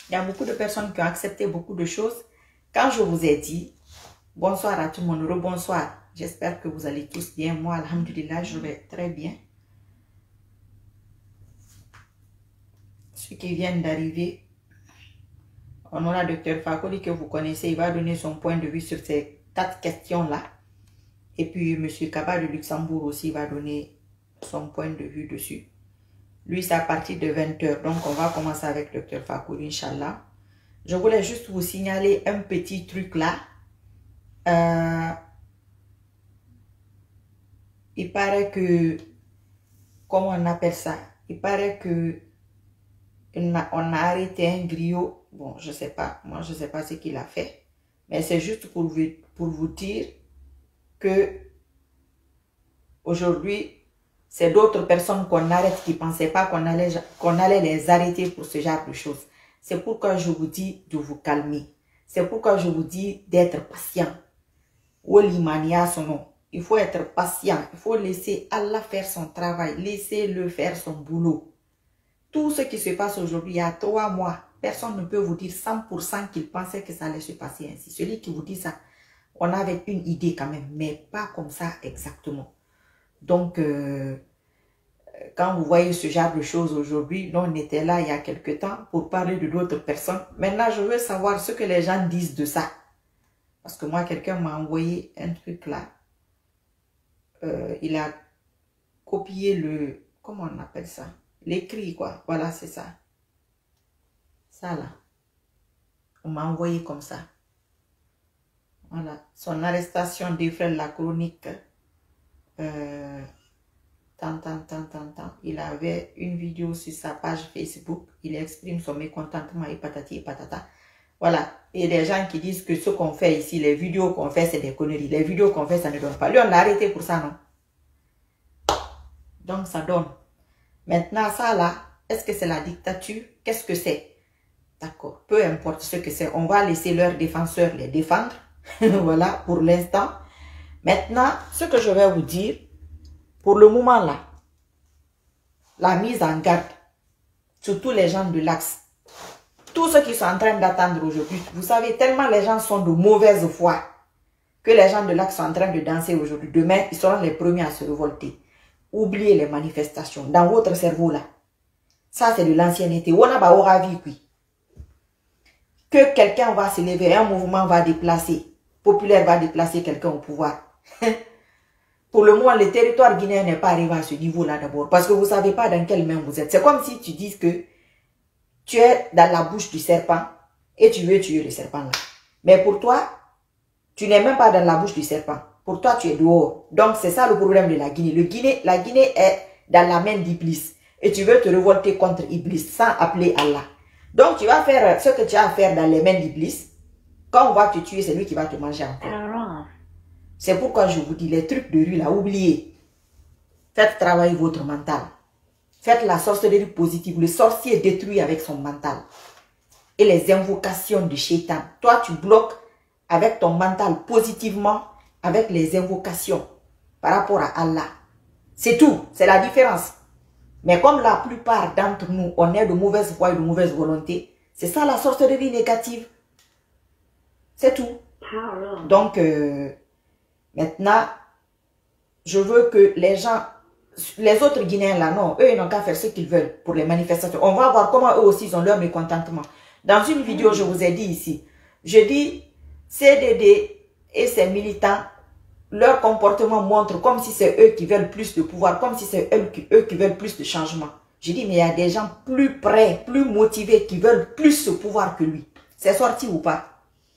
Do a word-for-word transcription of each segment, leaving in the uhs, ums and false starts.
Il y a beaucoup de personnes qui ont accepté beaucoup de choses. Quand je vous ai dit, bonsoir à tout le monde, rebonsoir. J'espère que vous allez tous bien. Moi, alhamdulillah, je vais très bien. Ceux qui viennent d'arriver, on aura le docteur Fakoli que vous connaissez. Il va donner son point de vue sur ces quatre questions-là. Et puis, M. Kaba de Luxembourg aussi va donner son point de vue dessus. Lui, c'est à partir de vingt heures. Donc, on va commencer avec le docteur Fakoli, Inch'Allah. Je voulais juste vous signaler un petit truc là. Euh, il paraît que, comment on appelle ça? Il paraît que on a, on a arrêté un griot. Bon, je sais pas. Moi, je sais pas ce qu'il a fait. Mais c'est juste pour vous, pour vous dire que aujourd'hui, c'est d'autres personnes qu'on arrête qui ne pensaient pas qu'on allait, qu'on allait les arrêter pour ce genre de choses. C'est pourquoi je vous dis de vous calmer. C'est pourquoi je vous dis d'être patient. Olimania son nom. Il faut être patient. Il faut laisser Allah faire son travail. Laissez-le faire son boulot. Tout ce qui se passe aujourd'hui, il y a trois mois, personne ne peut vous dire cent pour cent qu'il pensait que ça allait se passer ainsi. Celui qui vous dit ça, on avait une idée quand même, mais pas comme ça exactement. Donc, euh, quand vous voyez ce genre de choses aujourd'hui, nous on était là il y a quelque temps pour parler de d'autres personnes. Maintenant, je veux savoir ce que les gens disent de ça. Parce que moi, quelqu'un m'a envoyé un truc là. Euh, il a copié le... Comment on appelle ça? L'écrit, quoi. Voilà, c'est ça. Ça, là. On m'a envoyé comme ça. Voilà. Son arrestation défraie la chronique. Euh, tant, tant, tant, tant, tant. Il avait une vidéo sur sa page Facebook. Il exprime son mécontentement et patati et patata. Voilà. Et les gens qui disent que ce qu'on fait ici, les vidéos qu'on fait, c'est des conneries. Les vidéos qu'on fait, ça ne donne pas. Lui, on l'a arrêté pour ça, non? Donc, ça donne. Maintenant, ça là, est-ce que c'est la dictature? Qu'est-ce que c'est? D'accord. Peu importe ce que c'est. On va laisser leurs défenseurs les défendre. Voilà, pour l'instant. Maintenant, ce que je vais vous dire, pour le moment là, la mise en garde sur tous les gens de l'Axe, tous ceux qui sont en train d'attendre aujourd'hui, vous savez, tellement les gens sont de mauvaise foi que les gens de l'Axe sont en train de danser aujourd'hui. Demain, ils seront les premiers à se révolter. Oubliez les manifestations dans votre cerveau là. Ça, c'est de l'ancienneté. On a pas vu que quelqu'un va se lever, un mouvement va déplacer, populaire va déplacer quelqu'un au pouvoir. Pour le moment, le territoire guinéen n'est pas arrivé à ce niveau-là d'abord. Parce que vous ne savez pas dans quelle main vous êtes. C'est comme si tu dises que tu es dans la bouche du serpent et tu veux tuer le serpent là. Mais pour toi, tu n'es même pas dans la bouche du serpent. Pour toi, tu es dehors. Donc, c'est ça le problème de la Guinée. Le Guinée. La Guinée est dans la main d'Iblis. Et tu veux te révolter contre Iblis sans appeler Allah. Donc, tu vas faire ce que tu as à faire dans les mains d'Iblis. Quand on va te tuer, c'est lui qui va te manger encore. C'est pourquoi je vous dis, les trucs de rue là, oubliez. Faites travailler votre mental. Faites la sorcellerie positive. Le sorcier détruit avec son mental. Et les invocations de Shaitan. Toi, tu bloques avec ton mental positivement, avec les invocations par rapport à Allah. C'est tout. C'est la différence. Mais comme la plupart d'entre nous, on est de mauvaise foi et de mauvaise volonté, c'est ça la sorcellerie négative. C'est tout. Donc, euh, maintenant, je veux que les gens, les autres Guinéens là, non, eux, ils n'ont qu'à faire ce qu'ils veulent pour les manifestations. On va voir comment eux aussi, ils ont leur mécontentement. Dans une vidéo, je vous ai dit ici, je dis, C D D et ses militants, leur comportement montre comme si c'est eux qui veulent plus de pouvoir, comme si c'est eux qui, eux qui veulent plus de changement. Je dis, mais il y a des gens plus prêts, plus motivés, qui veulent plus ce pouvoir que lui. C'est sorti ou pas?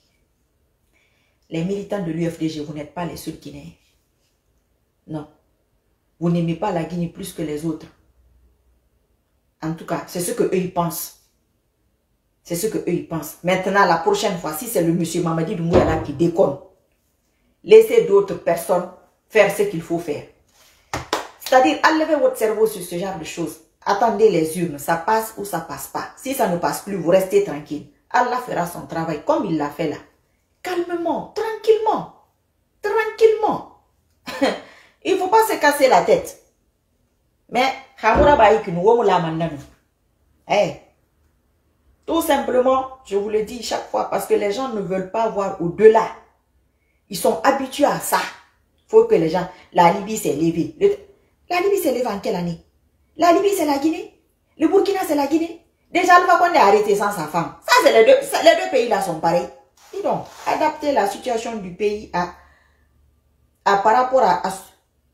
Les militants de l'U F D G, vous n'êtes pas les seuls Guinéens. Non. Vous n'aimez pas la Guinée plus que les autres. En tout cas, c'est ce que eux ils pensent. C'est ce que eux ils pensent. Maintenant, la prochaine fois, si c'est le monsieur Mamadi Doumbouya qui déconne, laissez d'autres personnes faire ce qu'il faut faire. C'est-à-dire, enlevez votre cerveau sur ce genre de choses. Attendez les urnes, ça passe ou ça passe pas. Si ça ne passe plus, vous restez tranquille. Allah fera son travail comme il l'a fait là. Calmement, tranquillement, tranquillement. Il ne faut pas se casser la tête. Mais, Hamura Baïk, nous, on l'a mandé. Eh, Tout simplement, je vous le dis chaque fois, parce que les gens ne veulent pas voir au-delà. Ils sont habitués à ça. Il faut que les gens... La Libye s'est levée. Le, la Libye s'est levée en quelle année? La Libye, c'est la Guinée. Le Burkina, c'est la Guinée. Déjà, Alpha Condé a arrêté sans sa femme. Ça, c'est les deux, les deux pays-là sont pareils. Dis donc, adapter la situation du pays à, à par rapport à, à,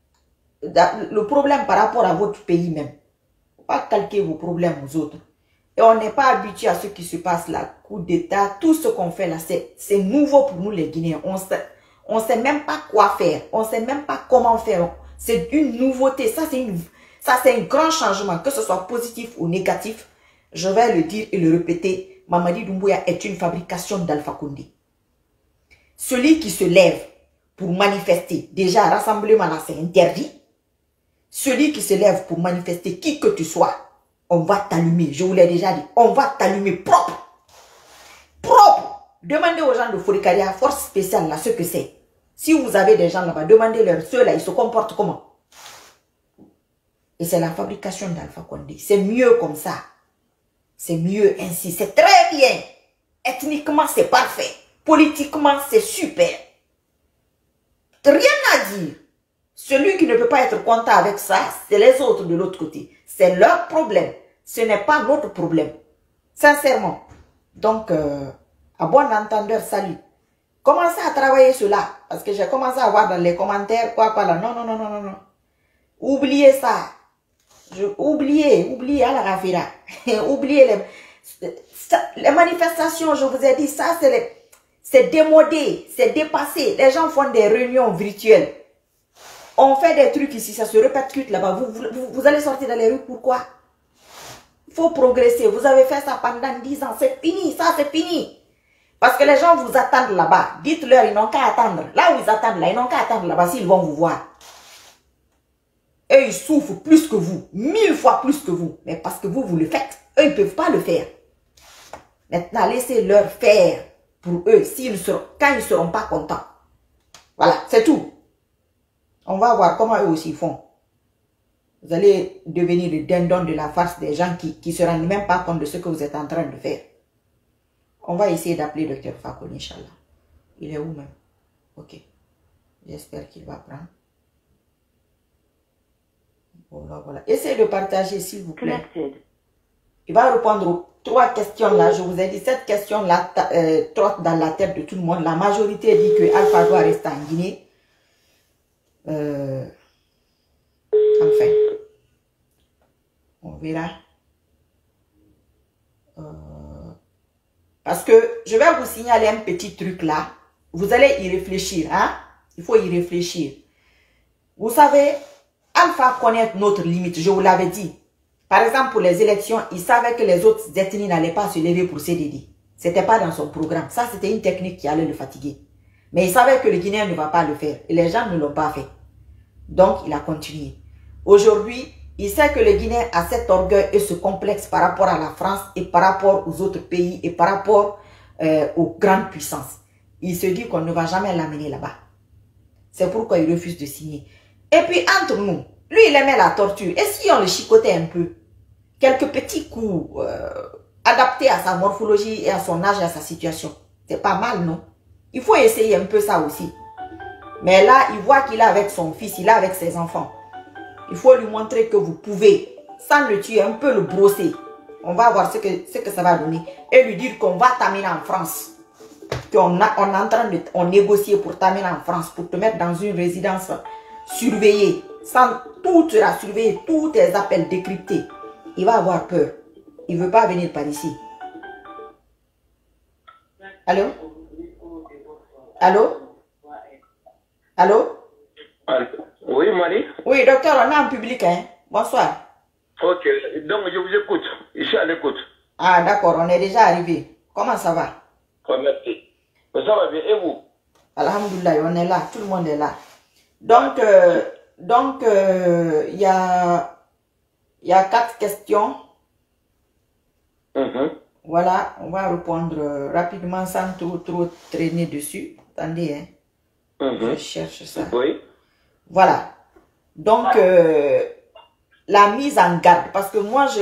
à le problème par rapport à votre pays même. Faut pas calquer vos problèmes aux autres. Et on n'est pas habitué à ce qui se passe là, coup d'État, tout ce qu'on fait là, c'est nouveau pour nous les Guinéens. On sait, on sait même pas quoi faire, on sait même pas comment faire. C'est une nouveauté, ça c'est une, ça c'est un grand changement, que ce soit positif ou négatif. Je vais le dire et le répéter, Mamadi Doumbouya est une fabrication d'Alpha Condé. Celui qui se lève pour manifester, déjà rassemblement là c'est interdit. Celui qui se lève pour manifester, qui que tu sois, on va t'allumer, je vous l'ai déjà dit, on va t'allumer propre. Propre. Demandez aux gens de Forikaria, force spéciale, là, ce que c'est. Si vous avez des gens là-bas, demandez-leur, ceux-là, ils se comportent comment? Et c'est la fabrication d'Alpha Condé. C'est mieux comme ça. C'est mieux ainsi. C'est très bien. Ethniquement, c'est parfait. Politiquement, c'est super. Rien à dire. Celui qui ne peut pas être content avec ça, c'est les autres de l'autre côté. C'est leur problème. Ce n'est pas notre problème. Sincèrement. Donc, euh, à bon entendeur, salut. Commencez à travailler cela. Parce que j'ai commencé à voir dans les commentaires, quoi, quoi, là. Non, non, non, non, non, non. Oubliez ça. Je, oubliez, oubliez, à la Rafira. Oubliez les, ça, les manifestations, je vous ai dit, ça, c'est démodé, c'est dépassé. Les gens font des réunions virtuelles. On fait des trucs ici, ça se répète là-bas. Vous, vous, vous allez sortir dans les rues, pourquoi? Il faut progresser. Vous avez fait ça pendant dix ans, c'est fini, ça c'est fini. Parce que les gens vous attendent là-bas. Dites-leur, ils n'ont qu'à attendre. Là où ils attendent, là, ils n'ont qu'à attendre là-bas s'ils vont vous voir. Eux, ils souffrent plus que vous, mille fois plus que vous. Mais parce que vous, vous le faites. Eux, ils ne peuvent pas le faire. Maintenant, laissez-leur faire pour eux s'ils seront, quand ils ne seront pas contents. Voilà, c'est tout. On va voir comment eux aussi font. Vous allez devenir le dindon de la farce des gens qui ne se rendent même pas compte de ce que vous êtes en train de faire. On va essayer d'appeler le docteur Fakoli, Inch'Allah. Il est où même? Ok. J'espère qu'il va prendre. Voilà, voilà. Essayez de partager, s'il vous plaît. Il va répondre aux trois questions là. Je vous ai dit, cette question-là euh, trotte dans la tête de tout le monde. La majorité dit que Alpha doit rester en Guinée. Euh, enfin, on verra. Euh, parce que je vais vous signaler un petit truc là. Vous allez y réfléchir, hein? Il faut y réfléchir. Vous savez, Alpha connaît notre limite, je vous l'avais dit. Par exemple, pour les élections, il savait que les autres ethnies n'allaient pas se lever pour C D D. Ce n'était pas dans son programme. Ça, c'était une technique qui allait le fatiguer. Mais il savait que le Guinéen ne va pas le faire. Et les gens ne l'ont pas fait. Donc, il a continué. Aujourd'hui, il sait que le Guinéen a cet orgueil et ce complexe par rapport à la France et par rapport aux autres pays et par rapport euh, aux grandes puissances. Il se dit qu'on ne va jamais l'amener là-bas. C'est pourquoi il refuse de signer. Et puis, entre nous, lui, il aimait la torture. Et si on le chicotait un peu? Quelques petits coups euh, adaptés à sa morphologie et à son âge et à sa situation. C'est pas mal, non? Il faut essayer un peu ça aussi. Mais là, il voit qu'il est avec son fils, il est avec ses enfants. Il faut lui montrer que vous pouvez, sans le tuer, un peu le brosser. On va voir ce que, ce que ça va donner. Et lui dire qu'on va t'amener en France. Qu'on on est en train de on négocier pour t'amener en France, pour te mettre dans une résidence surveillée. Sans, tout sera surveillé, tous tes appels décryptés. Il va avoir peur. Il ne veut pas venir par ici. Allô? Allô? Allô? Oui, Marie? Oui, docteur, on est en public, hein? Bonsoir. Ok, donc je vous écoute. Je suis à l'écoute. Ah, d'accord, on est déjà arrivé. Comment ça va? Oh, merci. Ça va bien, et vous? Alhamdoulilah, on est là, tout le monde est là. Donc, euh, donc, il euh, y, a, y a quatre questions. Mm-hmm. Voilà, on va répondre euh, rapidement sans trop, trop traîner dessus. Attendez, hein. Mm-hmm. Je cherche ça. Oui. Voilà. Donc, euh, la mise en garde, parce que moi, je,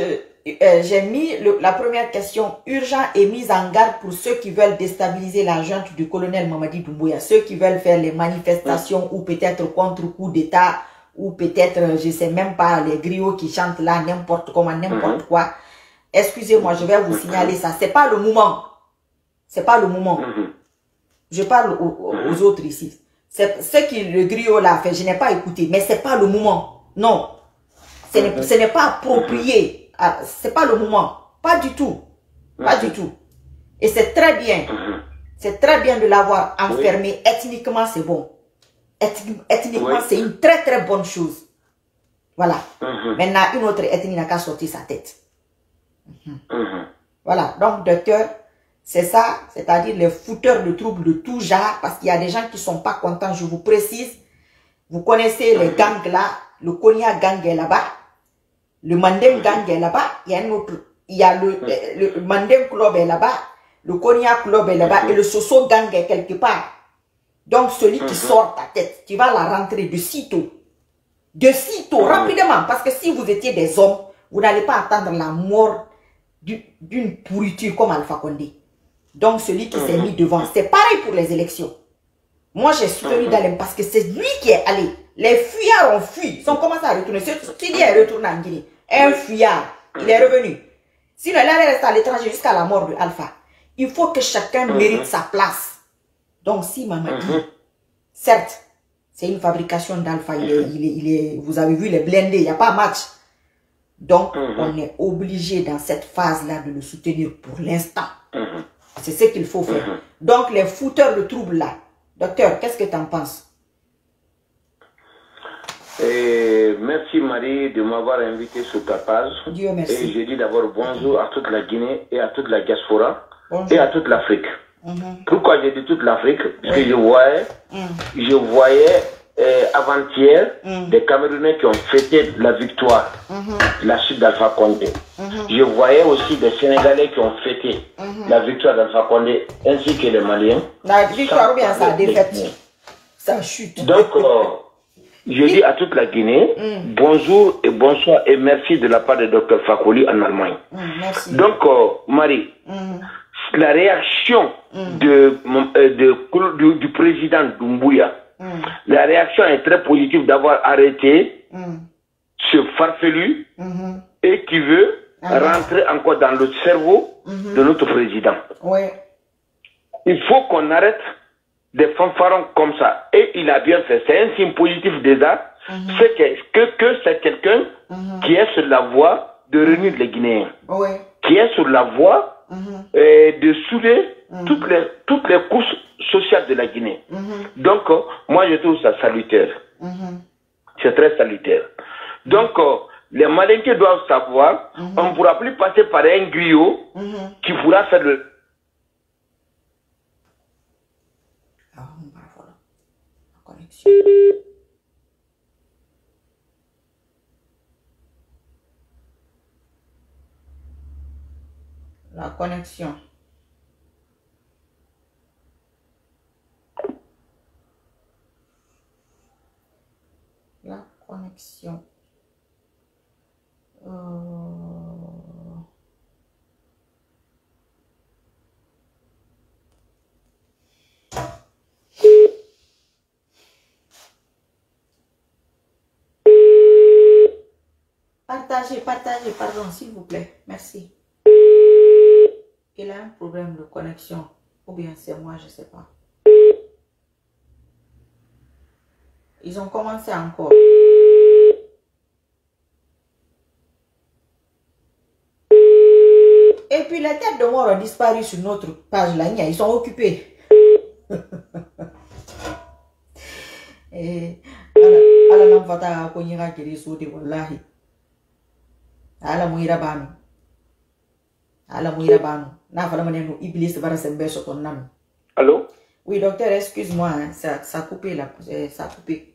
euh, j'ai mis le, la première question, urgent et mise en garde pour ceux qui veulent déstabiliser la junte du colonel Mamadi Doumbouya, ceux qui veulent faire les manifestations ou peut-être contre coup d'État, ou peut-être, je sais même pas, les griots qui chantent là, n'importe comment, n'importe mm-hmm. quoi. Excusez-moi, je vais vous signaler ça. C'est pas le moment. C'est pas le moment. Mm-hmm. Je parle aux, aux autres ici. C'est ce qui le griot là fait, je n'ai pas écouté, mais c'est pas le moment. Non. Ce n'est mm-hmm. pas approprié. Mm-hmm. C'est pas le moment. Pas du tout. Pas mm-hmm. du tout. Et c'est très bien. Mm-hmm. C'est très bien de l'avoir enfermé. Oui. Ethniquement, c'est bon. Ethni ethniquement, oui. c'est une très très bonne chose. Voilà. Mm-hmm. Maintenant, une autre ethnie n'a qu'à sortir sa tête. Mm-hmm. Mm-hmm. Voilà. Donc, docteur, c'est ça, c'est-à-dire les fouteurs de troubles de tout genre, parce qu'il y a des gens qui ne sont pas contents, je vous précise. Vous connaissez les gangs là, le Konya gang est là-bas, le Mandem gang est là-bas, il y a un autre, il y a le, le, le Mandem club est là-bas, le Konya club est là-bas, et le Soso gang est quelque part. Donc celui qui sort ta tête, tu vas la rentrer de sitôt. De sitôt, rapidement, parce que si vous étiez des hommes, vous n'allez pas attendre la mort d'une pourriture comme Alpha Condé. Donc, celui qui s'est mis devant, c'est pareil pour les élections. Moi, j'ai soutenu Dalem parce que c'est lui qui est allé. Les fuyards ont fui. Ils ont commencé à retourner. S'il est retourné en Guinée, un fuyard, il est revenu. Sinon, il allait rester à l'étranger jusqu'à la mort de Alpha. Il faut que chacun mérite sa place. Donc, si Mamadi, certes, c'est une fabrication d'Alpha, il est, il est, il est, vous avez vu les blindés, il n'y a pas match. Donc, on est obligé dans cette phase-là de le soutenir pour l'instant. C'est ce qu'il faut faire. Mm-hmm. Donc, les fouteurs de troubles là, docteur, qu'est-ce que tu en penses? Et merci Marie de m'avoir invité sur ta page. Dieu merci. Et je dis d'abord bonjour à toute la Guinée et à toute la diaspora bonjour. Et à toute l'Afrique. Mm-hmm. Pourquoi j'ai dit toute l'Afrique? Parce oui. que je voyais, mm. je voyais euh, avant-hier mm. des Camerounais qui ont fêté la victoire, mm-hmm. la chute d'Alpha Condé. Mm-hmm. Je voyais aussi des Sénégalais qui ont fêté mm-hmm. la victoire d'Alpha Condé, ainsi que les Maliens. La victoire ou bien sa défaite, sa chute. Donc, euh, je dis à toute la Guinée, mm. bonjour et bonsoir et merci de la part de docteur Fakoli en Allemagne. Mm, merci. Donc, euh, Marie, mm. la réaction mm. de, euh, de, du, du président Doumbouya, mm. la réaction est très positive d'avoir arrêté mm. ce farfelu mm-hmm. et qui veut mm-hmm. rentrer encore dans le cerveau mm-hmm. de notre président. Ouais. Il faut qu'on arrête des fanfarons comme ça. Et il a bien fait. C'est un signe positif déjà. Mm-hmm. C'est que, que, que c'est quelqu'un mm-hmm. qui est sur la voie de réunir les Guinéens. Ouais. Qui est sur la voie mm-hmm. euh, de souder mm-hmm. toutes, les, toutes les couches sociales de la Guinée. Mm-hmm. Donc, euh, moi, je trouve ça salutaire. Mm-hmm. C'est très salutaire. Donc, euh, les Malinqués doivent savoir, mm-hmm. on ne pourra plus passer par un griot mm-hmm. qui pourra faire le... Ah, bah voilà. La connexion. La connexion. La connexion. Euh... Partagez, partagez, pardon, s'il vous plaît. Merci. Il a un problème de connexion. Ou bien c'est moi, je ne sais pas. Ils ont commencé encore. Et puis les têtes de mort ont disparu sur notre page là. Ils sont occupés. Et ala nam fata ko nyira kiri sodi wallahi. Ala muira banu. Ala muira banu. Na fala maneno iblis bara sembe so ton nam. Allô? Oui docteur, excuse-moi, hein, ça ça a coupé là, ça a coupé.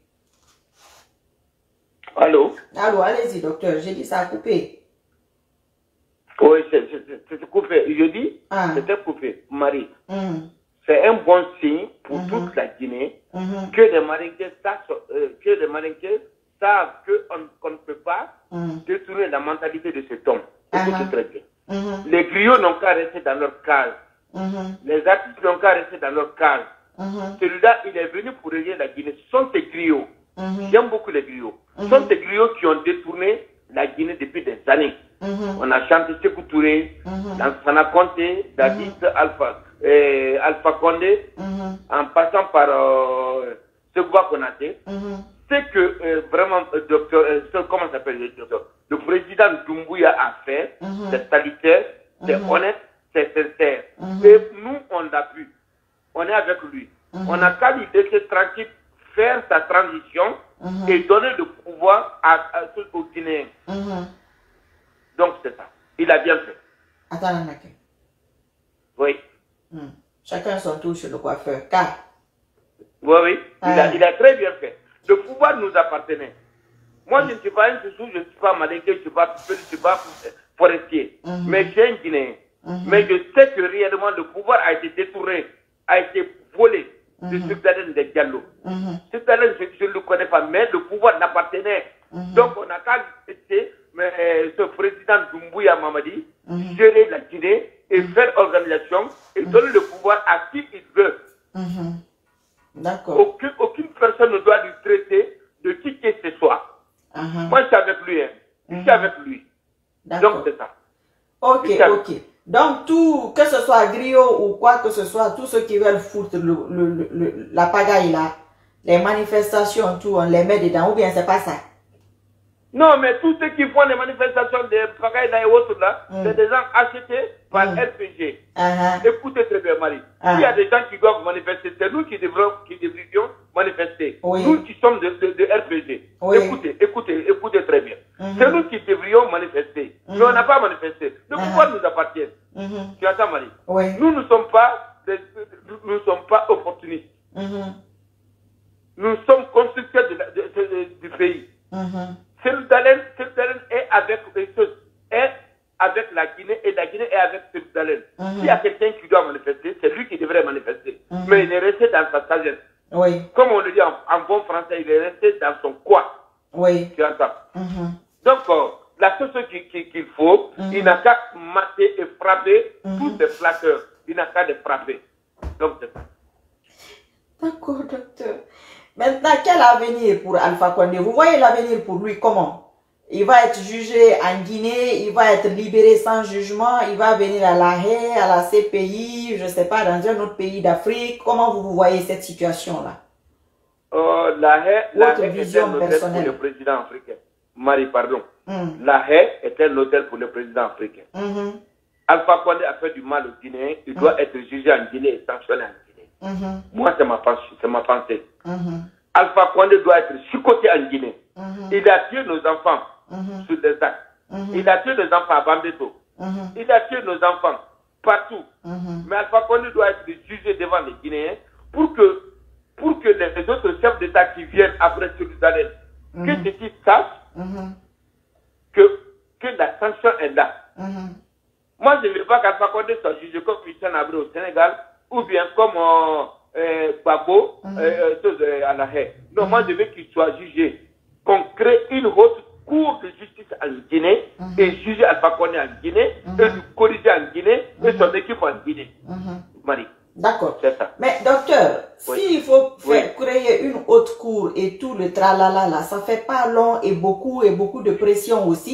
Allô? Allô, allez-y docteur, j'ai dit ça a coupé. Oui, c'est coupé. Je dis, ah. c'était coupé. Marie, mm. c'est un bon signe pour mm -hmm. toute la Guinée mm-hmm. que les Marinqués savent, euh, que les Marinqués savent qu'on qu ne peut pas mm. détourner la mentalité de cet homme. écoutez uh -huh. très bien. Uh -huh. Les griots n'ont qu'à rester dans leur case. Uh -huh. Les artistes n'ont qu'à rester dans leur case. Uh -huh. Celui-là, il est venu pour régler la Guinée. Ce sont ces griots. Uh -huh. J'aime beaucoup les griots. Uh -huh. Ce sont ces griots qui ont détourné la Guinée depuis des années. Uh -huh. On a chanté Sékou Touré, uh -huh. dans Sana Conté, David uh -huh. Alpha, euh, Alpha Condé, uh -huh. en passant par euh, Sekouba Konaté. Uh -huh. C'est que euh, vraiment, euh, docteur, euh, comment s'appelle le docteur, le président Doumbouya a fait, uh -huh. c'est salutaire, c'est uh -huh. honnête, c'est sincère. Uh -huh. Et nous, on l'a vu. On est avec lui. Uh -huh. On a qu'à lui laisser tranquille faire sa transition uh -huh. et donner le pouvoir à, à, aux Guinéens. Uh -huh. Donc c'est ça. Il a bien fait. Attends, Nake. Oui. Hmm. Chacun son tour chez le coiffeur. Car. Oui, oui. Ah. Il, a, il a très bien fait. Le pouvoir nous appartenait. Moi, je ne suis pas un sous, je ne suis pas malinqué, je ne suis pas, je ne suis pas forestier. Uh -huh. Mais j'ai un Guinéen. Uh -huh. Mais je sais que réellement le pouvoir a été détourné, a été volé uh -huh. de Sukdalen de Diallo. Uh -huh. Sukdalen, je, je ne le connais pas, mais le pouvoir l'appartenait. Uh -huh. Donc, on a qu'à laisser mais, ce président Doumbouya Mamadi uh -huh. gérer la Guinée et uh -huh. faire organisation et uh -huh. donner le pouvoir à qui il veut. Uh -huh. D'accord. Aucune, aucune personne ne doit lui traiter de qui que ce soit. Uh -huh. Moi, je suis avec lui. Hein. Je suis uh -huh. avec lui. Donc, c'est ça. Ok, ok. Donc, tout, que ce soit griot ou quoi que ce soit, tous ceux qui veulent foutre le, le, le, le, la pagaille là, les manifestations, tout, on les met dedans, ou bien c'est pas ça? Non, mais tous ceux qui font les manifestations des pagailles là et autres là, mm. c'est des gens achetés par mm. R P G. Uh -huh. Écoutez très bien, Marie. Uh -huh. Il y a des gens qui doivent manifester, c'est nous qui devrions, qui devrions manifester. Oui. Nous qui sommes de, de, de R P G. Oui. Écoutez, écoutez, écoutez très bien. Uh -huh. C'est nous qui devrions manifester. Uh -huh. Mais on n'a pas manifesté. Le pouvoir uh -huh. nous appartient. Uh -huh. Tu as ça, Marie? Oui. Nous ne sommes pas, des, nous ne sommes pas opportunistes. Uh -huh. Nous sommes constructeurs de la, de, de, de, du pays. Uh -huh. Séludalen est avec, est avec la Guinée et la Guinée est avec Séludalen. Uh -huh. S'il y a quelqu'un qui doit manifester, c'est lui qui devrait manifester. Uh -huh. Mais il est resté dans sa sagesse. Oui. Comme on le dit en, en bon français, il est resté dans son coin. Oui. Tu entends? Uh -huh. Donc, euh, la seule chose qu'il qu qu'il faut, uh -huh. il n'a qu'à mater et frapper uh -huh. tous ces flatteurs. Il n'a qu'à les frapper. Donc, c'est ça. D'accord, docteur. Maintenant, quel avenir pour Alpha Condé? Vous voyez l'avenir pour lui comment? Il va être jugé en Guinée, il va être libéré sans jugement, il va venir à La Haye, à la C P I, je ne sais pas, dans un autre pays d'Afrique. Comment vous, vous voyez cette situation-là? euh, La Haye, la Haye est un hôtel pour le président africain. Marie, pardon. Mm. La Haye est un hôtel pour le président africain. Mm -hmm. Alpha Condé a fait du mal aux Guinéens, il mm. doit être jugé en Guinée et sanctionné en Guinée. Mm -hmm. Moi, c'est ma pensée. C'est ma pensée. Mm -hmm. Alpha Condé doit être chicoté en Guinée. Mm -hmm. Il a tué nos enfants mm -hmm. sur des actes. Mm -hmm. Il a tué nos enfants à Bambeto. Mm -hmm. Il a tué nos enfants partout. Mm -hmm. Mais Alpha Condé doit être jugé devant les Guinéens pour que, pour que les, les autres chefs d'État qui viennent après Jérusalem, mm -hmm. que ceux-ci sachent mm -hmm. que, que la sanction est là. Mm -hmm. Moi, je ne veux pas qu'Alpha Condé soit jugé comme Christian Abré au Sénégal, ou bien comme euh, euh, Babo mm -hmm. euh, euh, à La Haye. Non, mm -hmm. moi je veux qu'il soit jugé. Qu'on crée une haute cour de justice en Guinée mm -hmm. et juger Alpha Condé en Guinée mm -hmm. et lui corriger en Guinée mm -hmm. et son équipe en Guinée. Mm -hmm. Marie. D'accord. C'est ça. Mais docteur, oui. s'il faut faire, oui. créer une haute cour et tout le tralala là, ça fait pas long et beaucoup et beaucoup de pression aussi?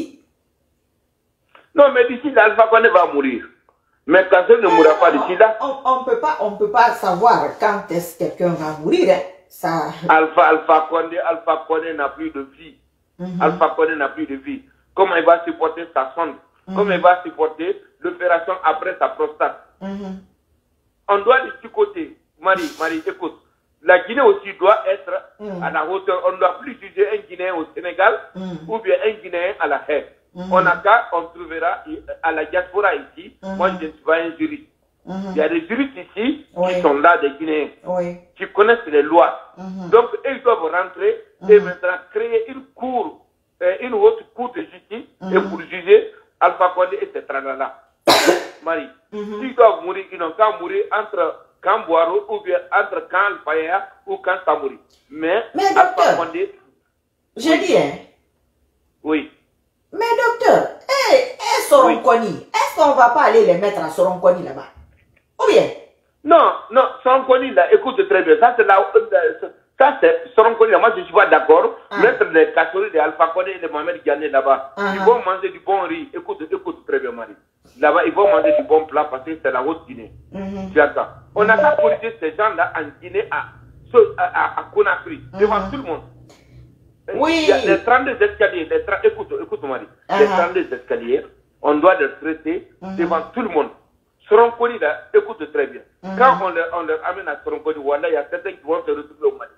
Non, mais d'ici là, Alpha Condé va mourir. Mais quand il ne mourra pas d'ici là, on ne peut pas, on peut pas savoir quand est-ce que quelqu'un va mourir. Hein. Ça... Alpha, Alpha Condé, Alpha Condé n'a plus de vie. Mm -hmm. Alpha Condé n'a plus de vie. Comment il va supporter sa sonde? Mm -hmm. Comment il va supporter l'opération après sa prostate? Mm -hmm. On doit le chicoter. Marie, Marie, écoute. La Guinée aussi doit être mm -hmm. à la hauteur. On ne doit plus juger un Guinéen au Sénégal mm -hmm. ou bien un Guinéen à La Haye. Mm-hmm. On a qu'à, on trouvera à la diaspora ici. Mm-hmm. Moi, je ne suis pas un juriste. Mm-hmm. Il y a des juristes ici oui. qui sont là, des Guinéens, oui. qui connaissent les lois. Mm-hmm. Donc, ils doivent rentrer mm-hmm. et maintenant créer une cour, euh, une haute cour de justice mm-hmm. et pour juger Alpha Condé et ces tralala. Marie, mm-hmm. s'ils doivent mourir, ils n'ont qu'à mourir entre Camboiro ou bien entre Kan Paya ou Kan Samori. Mais, Mais Alpha Condé. J'ai oui. dit, hein? Oui. Mais docteur, un Eh, eh, Soronconi, oui. Est-ce qu'on va pas aller les mettre à Soronconi là-bas? Ou bien? Non, non, Soronconi là, écoute très bien. Ça, c'est là. Ça, c'est Soronconi là. Moi, je suis pas d'accord. Ah. Mettre les cachoris de Alpha Condé et de Mohamed Ghané là-bas. Uh -huh. Ils vont manger du bon riz. Écoute, écoute très bien, Marie. Là-bas, ils vont manger du bon plat parce que c'est la Haute-Guinée. Mm -hmm. Tu attends. On a qu'à politiser ces gens-là en Guinée à, à, à Conakry, mm -hmm. devant tout le monde. Oui. Il y a les trente-deux escaliers. Les tra... Écoute, écoute, Marie. Uh -huh. Les trente-deux escaliers, on doit les traiter mm -hmm. devant tout le monde. Soronconi là, écoute très bien. Mm -hmm. Quand on leur, on leur amène à Soronconi, voilà, il y a certains qui vont se retrouver au Mali.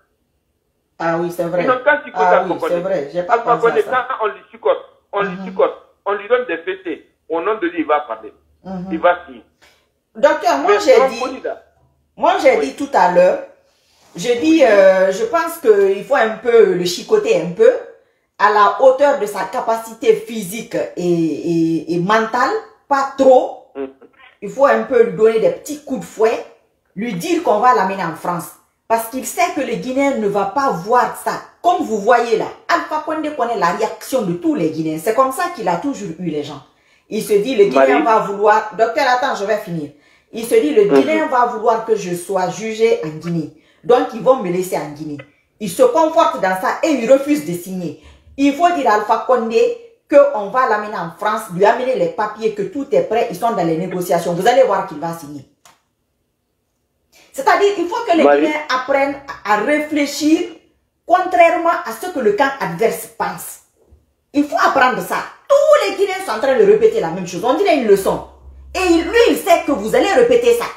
Ah oui, c'est vrai. Ils n'ont qu'à chicoter ah à oui, c'est vrai. J'ai pas Alpha pensé à ça. Quand on lui chicote, on mm -hmm. lui chicote, on lui donne des fessées. Au nom de lui, il va parler. Mm -hmm. Il va signer. Docteur, moi j'ai dit, moi j'ai oui. dit tout à l'heure, je dis, euh, je pense qu'il faut un peu le chicoter un peu à la hauteur de sa capacité physique et, et, et mentale, pas trop. Mm -hmm. Il faut un peu lui donner des petits coups de fouet, lui dire qu'on va l'amener en France. Parce qu'il sait que le Guinéen ne va pas voir ça. Comme vous voyez là, Alpha Condé connaît la réaction de tous les Guinéens. C'est comme ça qu'il a toujours eu les gens. Il se dit, le Guinéen va vouloir... Docteur, attends, je vais finir. Il se dit, le Guinéen va vouloir que je sois jugé en Guinée. Donc, ils vont me laisser en Guinée. Il se conforte dans ça et il refuse de signer. Il faut dire à Alpha Condé qu'on va l'amener en France, lui amener les papiers, que tout est prêt, ils sont dans les négociations. Vous allez voir qu'il va signer. C'est-à-dire, il faut que les Marie. Guinéens apprennent à réfléchir contrairement à ce que le camp adverse pense. Il faut apprendre ça. Tous les Guinéens sont en train de répéter la même chose. On dirait une leçon. Et lui, il sait que vous allez répéter ça.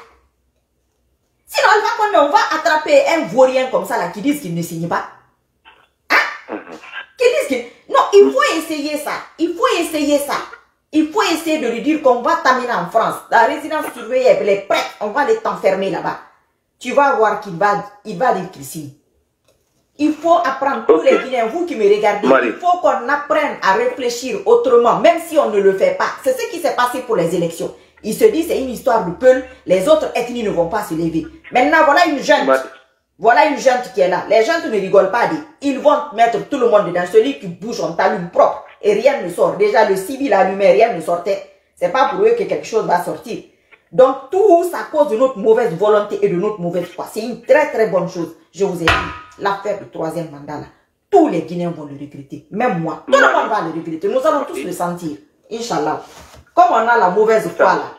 Sinon, on va attraper un vaurien comme ça là qui disent qu'il ne signe pas. Hein? Qui disent qu'il... Non, il faut essayer ça. Il faut essayer ça. Il faut essayer de lui dire qu'on va t'amener en France. La résidence surveillée, elle est prête. On va les t'enfermer là-bas. Tu vas voir qu'il va, il va dire qu'il signe. Il faut apprendre, tous okay. les Guinéens, vous qui me regardez, Marie. Il faut qu'on apprenne à réfléchir autrement, même si on ne le fait pas. C'est ce qui s'est passé pour les élections. Ils se disent c'est une histoire de peul, les autres ethnies ne vont pas se lever. Maintenant, voilà une junte. Marie. Voilà une junte qui est là. Les juntes ne rigolent pas. Ils vont mettre tout le monde dans celui qui bouge, on t'allume propre. Et rien ne sort. Déjà, le civil allumé, rien ne sortait. C'est pas pour eux que quelque chose va sortir. Donc, tout ça cause de notre mauvaise volonté et de notre mauvaise foi. C'est une très très bonne chose. Je vous ai dit, l'affaire du troisième mandat là, tous les Guinéens vont le regretter. Même moi, tout le monde va le regretter. Nous allons tous le sentir. Inch'Allah. Comme on a la mauvaise foi là.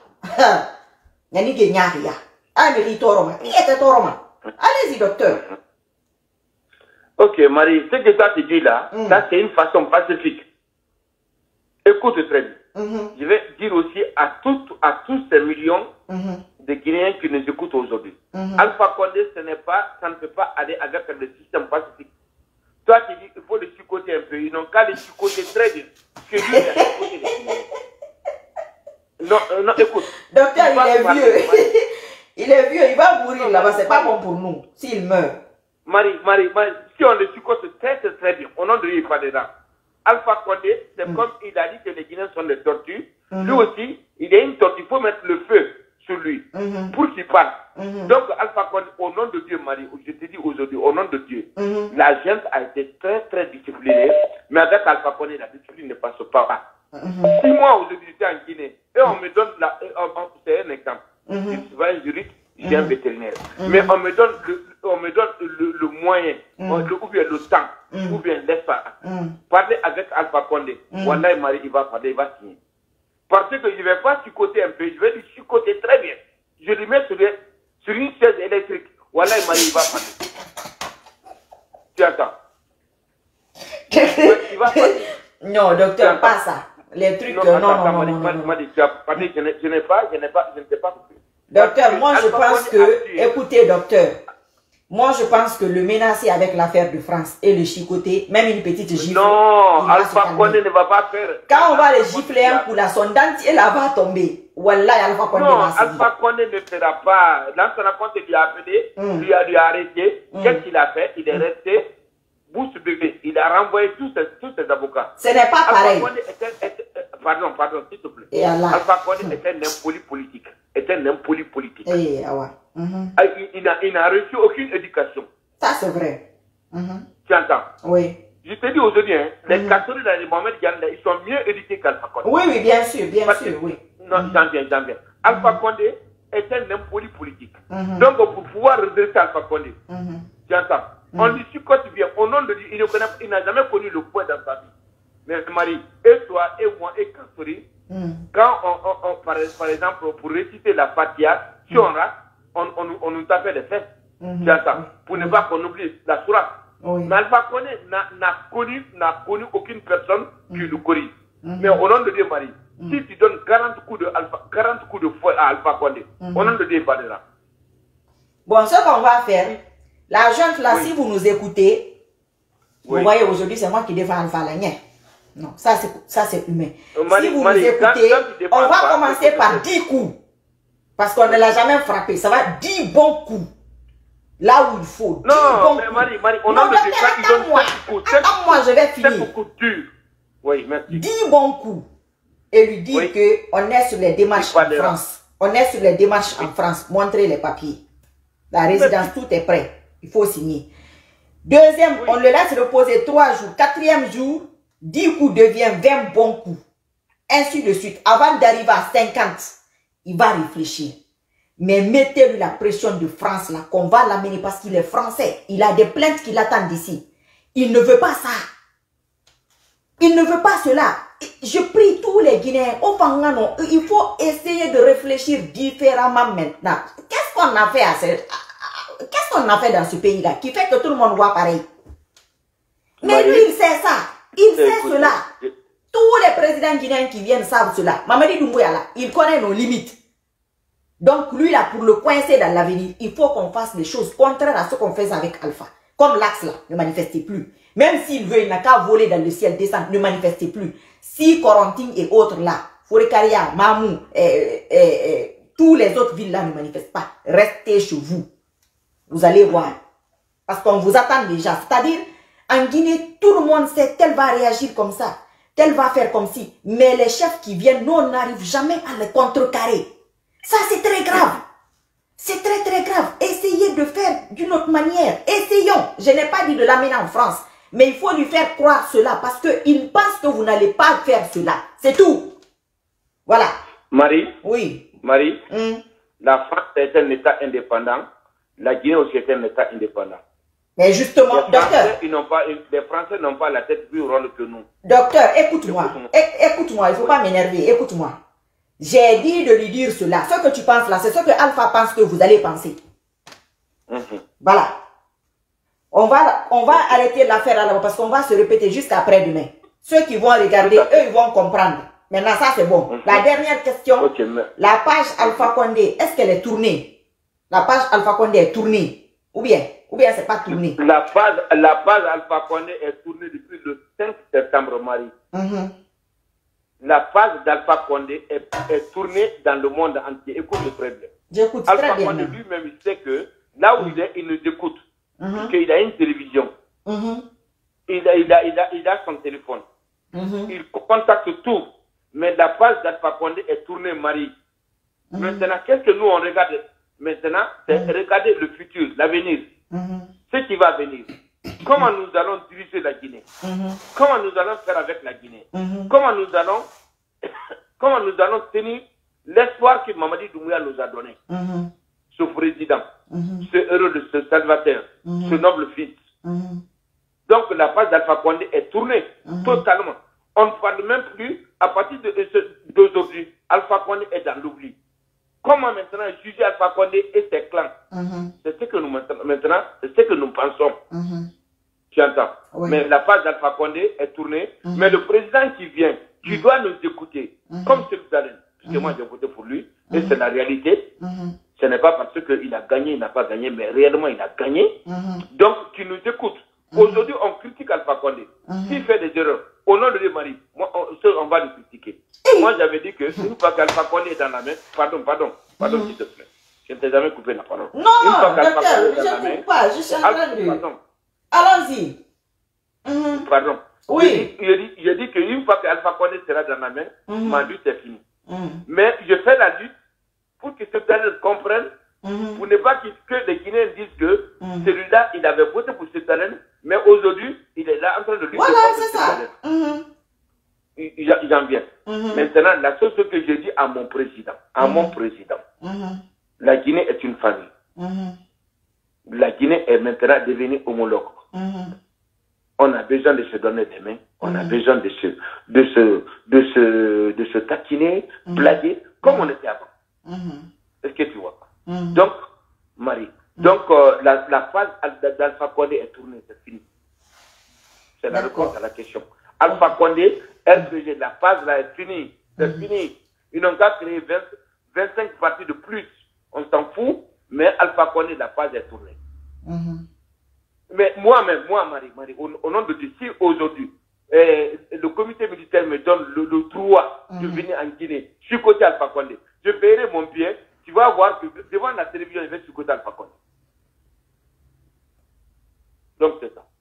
Allez-y, docteur. Ok, Marie, ce que toi tu dis là, mm. ça c'est une façon pacifique. Écoute très bien. Mm-hmm. Je vais dire aussi à, tout, à tous ces millions mm-hmm. de Guinéens qui nous écoutent aujourd'hui. Mm-hmm. Alpha Condé, ce n'est pas, ça ne peut pas aller avec le système pacifique. Toi, tu dis qu'il faut le chicoter un peu. Ils n'ont qu'à le chicoter très bien. Que lui, il a chicoté les Guinéens. Non, euh, non, écoute. Docteur, il, il est vieux. Il est vieux, il va mourir là-bas. C'est pas bon pour nous, s'il meurt. Marie, Marie, Marie, si on le chicote très, très, très bien, au nom de lui, il pas dedans. Alpha Condé, c'est mm. comme il a dit que les Guinéens sont des tortues. Mm-hmm. Lui aussi, il est une tortue. Il faut mettre le feu sur lui mm-hmm. pour qu'il parle. Mm-hmm. Donc, Alpha Condé, au nom de Dieu, Marie, je te dis aujourd'hui, au nom de Dieu, mm-hmm. la gente a été très, très disciplinée. Mais avec Alpha Condé, la discipline ne passe pas. Mm-hmm. Si moi, aujourd'hui, j'étais en Guinée, et on me donne, la, c'est un exemple, mm-hmm. je suis un juriste, j'ai mm-hmm. un vétérinaire. Mm-hmm. Mais on me donne le, on me donne le, le moyen, mm-hmm. le, ou bien le temps, mm-hmm. ou bien l'espace. Mm-hmm. Parler avec Alpha Condé. Mm-hmm. Wallahi, Marie, il va parler, il va signer. Parce que je ne vais pas chicoter un peu, je vais lui chicoter très bien. Je lui mets sur, sur une chaise électrique. Wallahi, Marie, il va parler. Tu attends. Il va parler. Non, docteur, pas ça. Les trucs, non, non, non, non, non, non. Je n'ai pas, je n'ai pas, je ne sais pas. Docteur, moi je pense que, écoutez docteur, moi je pense que le menacer avec l'affaire de France et le chicoter, même une petite gifle. Non, Alpha Condé ne va pas faire. Quand on va le gifler un coup là, son dentier là va tomber. Wallah, Alpha Condé non, va Non, Alpha Condé ne fera pas. Dans son compte, il lui a appelé, mm. lui a, lui a arrêté. Mm. Qu'est-ce qu'il a fait? Il est mm. resté bouche bébé. Il a renvoyé tous ses, tous ses avocats. Ce n'est pas Alpha pareil. Condé était, était, pardon, pardon, s'il te plaît. Et Allah. Alpha Condé mm. était un impoli politique. Est un impoli politique. Et, ah ouais. mm-hmm. il, il n'a reçu aucune éducation. Ça, c'est vrai. Mm-hmm. Tu entends? Oui. je te dis aujourd'hui, hein, les mm. Kassouri dans les Mohamed Diallo, ils sont mieux éduqués qu'Alpha Condé. Oui, oui, bien sûr, bien Parce sûr, que, oui. Non, mm. j'en viens, j'en viens. Alpha mm. Condé est un homme politique. Mm-hmm. Donc, pour pouvoir redresser Alpha Condé, mm-hmm. tu entends, mm. on lui suppose bien, au nom de lui, il, il n'a jamais connu le poids dans sa vie. Mais Marie, et toi, et moi, et Kassouri, mm. quand on, on, on par, par exemple, pour réciter la Fatiha, si mm. on rate, on, on, on nous tape les fesses. Mm-hmm. Tu entends, pour ne pas qu'on oublie la sourate. Oui. Mais Alpha Condé n'a connu, connu aucune personne qui mm. le corrige. Mm-hmm. Mais au nom de Dieu, Marie, mm. si tu donnes quarante coups de, alpha, quarante coups de fouet à Alpha Condé, mm-hmm. au nom de Dieu, il va de là. Bon, ce qu'on va faire, la jeune là, oui. si vous nous écoutez, oui. vous voyez aujourd'hui, c'est moi qui défends Alpha Lagné. Non, ça c'est humain. Euh, Marie, si vous Marie, nous écoutez, quand, quand on va pas, commencer par dix coups. Parce qu'on ne l'a jamais frappé. Ça va dix bons coups. Là où il faut. Non, bon mais Marie, Marie, on a besoin de ça. Moi, moi, je vais finir. C'est beaucoup dur. Oui, merci. dix bons coups. Et lui dire oui. qu'on est sur les démarches en France. On est sur les démarches oui. en France. Montrer les papiers. La résidence, merci. Tout est prêt. Il faut signer. Deuxième, oui. on le laisse reposer trois jours. Quatrième jour, dix coups devient vingt bons coups. Ainsi de suite. Avant d'arriver à cinquante, il va réfléchir. Mais mettez-lui la pression de France là, qu'on va l'amener parce qu'il est français. Il a des plaintes qui l'attendent ici. Il ne veut pas ça. Il ne veut pas cela. Je prie tous les Guinéens, au Fangano, il faut essayer de réfléchir différemment maintenant. Qu'est-ce qu'on a fait à ce... Qu'est-ce qu'on a fait dans ce pays-là qui fait que tout le monde voit pareil? Mais lui, il sait ça. Il sait cela. Tous les présidents guinéens qui viennent savent cela. Mamadi Doumbouya là, il connaît nos limites. Donc lui là, pour le coincer dans l'avenir, il faut qu'on fasse des choses contraires à ce qu'on fait avec Alpha. Comme l'axe là, ne manifestez plus. Même s'il veut, il n'a qu'à voler dans le ciel, descendre, ne manifestez plus. Si Corentin et autres là, Forekaria, Mamou, et, et, et, tous les autres villes là ne manifestent pas, restez chez vous. Vous allez voir. Parce qu'on vous attend déjà. C'est-à-dire, en Guinée, tout le monde sait qu'elle va réagir comme ça. Qu'elle va faire comme si. Mais les chefs qui viennent, nous, on n'arrive jamais à les contrecarrer. Ça, c'est très grave. C'est très, très grave. Essayez de faire d'une autre manière. Essayons. Je n'ai pas dit de l'amener en France. Mais il faut lui faire croire cela. Parce qu'il pense que vous n'allez pas faire cela. C'est tout. Voilà. Marie. Oui. Marie. Mm. La France est un État indépendant. La Guinée aussi est un État indépendant. Mais justement, les docteur. Français, ils n'ont pas, les Français n'ont pas la tête plus ronde que nous. Docteur, écoute-moi. Écoute-moi, il ne faut pas m'énerver. Écoute-moi. J'ai dit de lui dire cela. Ce que tu penses là, c'est ce que Alpha pense que vous allez penser. Mm-hmm. Voilà. On va, on va arrêter l'affaire là parce qu'on va se répéter jusqu'à après-demain. Ceux qui vont regarder, eux, ils vont comprendre. Maintenant, ça c'est bon. Mm-hmm. La dernière question. Okay, mais... La page Alpha Condé, est-ce qu'elle est tournée? La page Alpha Condé est tournée? Ou bien, ou bien c'est pas tourné? La page, la page Alpha Condé est tournée depuis le cinq septembre, Marie. Mm-hmm. La phase d'Alpha Condé est, est tournée dans le monde entier. Écoute très bien. J'écoute Alpha très bien. Condé lui-même, il sait que là où mm-hmm. il est, il nous écoute. Mm-hmm. Parce qu'il a une télévision. Mm-hmm. il, a, il, a, il, a, il a son téléphone. Mm-hmm. Il contacte tout. Mais la phase d'Alpha Condé est tournée, Marie. Mm-hmm. Maintenant, qu'est-ce que nous on regarde? Maintenant, c'est mm-hmm. regarder le futur, l'avenir. Mm-hmm. Ce qui va venir. Comment nous allons diriger la Guinée? Mm-hmm. Comment nous allons faire avec la Guinée? Mm-hmm. Comment nous allons comment nous allons tenir l'espoir que Mamadi Doumbouya nous a donné? Mm-hmm. Ce président, mm-hmm. ce héros de ce salvateur, mm-hmm. ce noble fils. Mm-hmm. Donc la phase d'Alpha Condé est tournée mm-hmm. totalement. On ne parle même plus, à partir d'aujourd'hui, Alpha Condé est dans l'oubli. Comment maintenant juger Alpha Condé et ses clans? Mm-hmm. C'est ce que nous maintenant, c'est ce que nous pensons. Mm-hmm. Tu entends? Oui. Mais la phase d'Alpha Condé est tournée. Mm-hmm. Mais le président qui vient, tu mm-hmm. dois nous écouter. Mm-hmm. Comme c'est Zalen. Parce que mm-hmm. moi j'ai voté pour lui. Mm-hmm. Et c'est la réalité. Mm-hmm. Ce n'est pas parce qu'il a gagné, il n'a pas gagné, mais réellement il a gagné. Mm-hmm. Donc tu nous écoutes. Mm-hmm. Aujourd'hui on critique Alpha Condé. Mm-hmm. S'il fait des erreurs, au nom de Dieu Marie, moi, on, on va le critiquer. Mm-hmm. Moi j'avais dit que une fois qu'Alpha Condé est dans la main, pardon, pardon, pardon mm-hmm. s'il te plaît. Je ne t'ai jamais coupé la parole. Non, docteur, je ne coupe pas, je suis en train de... Pardon. Allons-y. Mm-hmm. Pardon. Oui. Je dis, je dis qu'une fois qu'Alpha Condé sera dans ma main, mm-hmm. ma lutte est finie. Mm-hmm. Mais je fais la lutte pour que ces gens comprennent, mm-hmm. pour ne pas que, que les Guinéens disent que mm-hmm. celui-là, il avait voté pour cette année, mais aujourd'hui, il est là en train de lutter. Voilà, c'est ça. Mm-hmm. J'en viens. Mm-hmm. Maintenant, la seule chose que je dis à mon président, à mm-hmm. mon président, mm-hmm. la Guinée est une famille. Mm-hmm. La Guinée est maintenant devenue homologue. Mm-hmm. On a besoin de se donner des mains, on mm-hmm. a besoin de se, de se, de se, de se taquiner, mm-hmm. blaguer, comme mm-hmm. on était avant. Mm-hmm. Est-ce que tu vois? Mm-hmm. Donc, Marie, mm-hmm. donc euh, la, la phase d'Alpha Condé est tournée, c'est fini. C'est la réponse à la question. Alpha Condé, R P G, la phase là est finie. C'est mm-hmm. fini. Ils n'ont qu'à créer vingt, vingt-cinq parties de plus. On s'en fout, mais Alpha Condé, la phase est tournée. Mm-hmm. Mais moi-même, moi, Marie, Marie, au, au nom de Dieu, si aujourd'hui, eh, le comité militaire me donne le, le droit mm-hmm. de venir en Guinée, je suis côté Alpha Condé, je paierai mon billet, tu vas voir que devant la télévision, je vais sur côté Alpha Condé. Donc, c'est ça.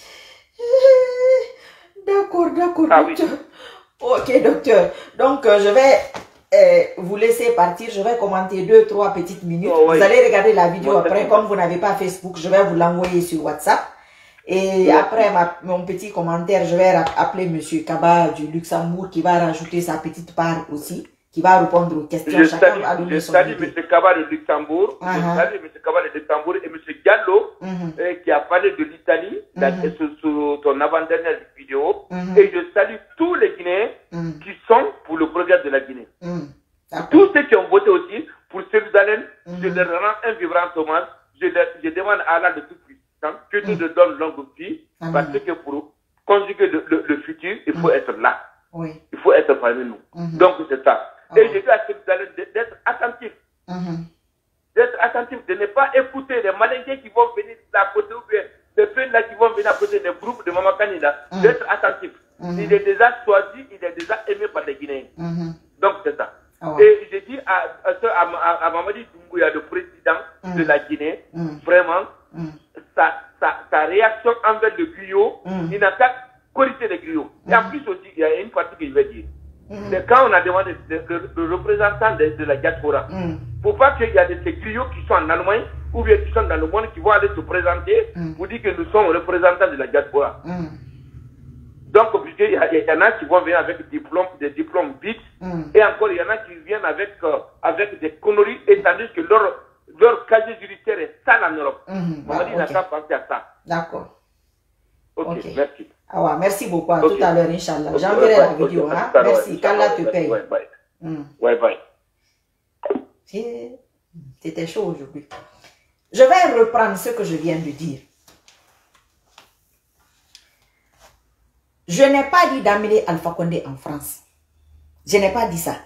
D'accord, d'accord, ah, docteur. Oui. Ok, docteur. Donc, euh, je vais euh, vous laisser partir. Je vais commenter deux, trois petites minutes. Oh, oui. Vous allez regarder la vidéo Moi, après. Comme vous n'avez pas Facebook, je vais vous l'envoyer sur WhatsApp. Et oui. après ma, mon petit commentaire, je vais appeler Monsieur Kaba du Luxembourg qui va rajouter sa petite part aussi, qui va répondre aux questions. Je salue, je salue M. Kaba de Luxembourg, uh-huh. je salue M. Kaba de Luxembourg et M. Gallo uh-huh. euh, qui a parlé de l'Italie uh-huh. sur, sur ton avant-dernière vidéo. Uh-huh. Et je salue tous les Guinéens uh-huh. qui sont pour le progrès de la Guinée. Uh-huh. Tous ceux qui ont voté aussi pour Jérusalem, uh-huh. je leur rends un vibrant hommage. Je, je demande à Allah de tout puissant que Dieu uh-huh. te donne longue vie uh-huh. parce que pour conjuguer le, le, le futur, il faut uh-huh. être là. Oui. Il faut être parmi nous. Uh-huh. Donc c'est ça. Et je dis à Jérusalem d'être attentif. Uh-huh. D'être attentif, de ne pas écouter les malinquins qui vont venir de la côté ou bien les pays là qui vont venir à côté des groupes de Maman Kanida. Uh-huh. D'être attentif. Uh-huh. Il est déjà choisi, il est déjà aimé par les Guinéens. Uh-huh. Donc c'est ça. Uh-huh. Et je dis à, à, à, à Mamadi Doumbouya, le président uh-huh. de la Guinée, uh-huh. vraiment, uh-huh. sa, sa, sa réaction envers le griot, uh-huh. il n'a qu'à corriger les griots. Uh-huh. Et en plus aussi, il y a une partie que je vais dire. Mm-hmm. C'est quand on a demandé le, le, le représentant de, de la diaspora, il mm-hmm. ne faut pas qu'il y a des griots qui sont en Allemagne ou bien qui sont dans le monde qui vont aller se présenter mm-hmm. pour dire que nous sommes représentants de la diaspora. Mm-hmm. Donc, il y, y en a qui vont venir avec des diplômes, des diplômes vite, mm-hmm. et encore il y en a qui viennent avec, euh, avec des conneries, et tandis que leur, leur casier judiciaire est sale en Europe. Mm-hmm. On ah, dit, il n'a pas pensé à ça. D'accord. Ok, okay. Merci. Ah ouais, merci beaucoup. À okay. Tout à l'heure, Inch'Allah. Okay. J'enverrai okay. la vidéo. Okay. Hein? Merci. Qu'Allah te paye. Ouais, bye. Mm. Ouais, bye. C'était chaud aujourd'hui. Je vais reprendre ce que je viens de dire. Je n'ai pas dit d'amener Alpha Condé en France. Je n'ai pas dit ça.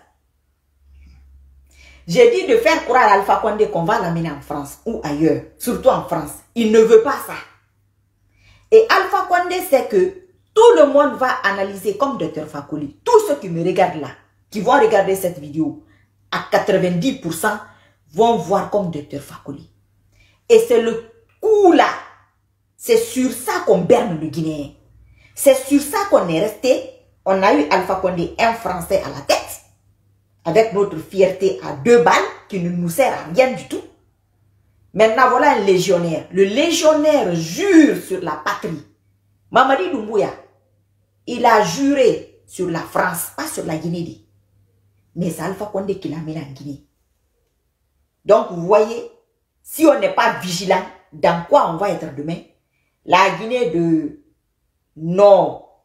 J'ai dit de faire croire à Alpha Condé qu'on va l'amener en France ou ailleurs. Surtout en France. Il ne veut pas ça. Et Alpha Condé sait que tout le monde va analyser comme docteur Fakoli. Tous ceux qui me regardent là, qui vont regarder cette vidéo, à quatre-vingt-dix pour cent vont voir comme docteur Fakoli. Et c'est le coup là. C'est sur ça qu'on berne le Guinéen. C'est sur ça qu'on est resté. On a eu Alpha Condé, un Français à la tête, avec notre fierté à deux balles, qui ne nous sert à rien du tout. Maintenant, voilà un légionnaire. Le légionnaire jure sur la patrie. Mamadi Doumbouya, il a juré sur la France, pas sur la Guinée. Mais c'est Alpha Condé qui l'amène en Guinée. Donc, vous voyez, si on n'est pas vigilant, dans quoi on va être demain? La Guinée de Nord.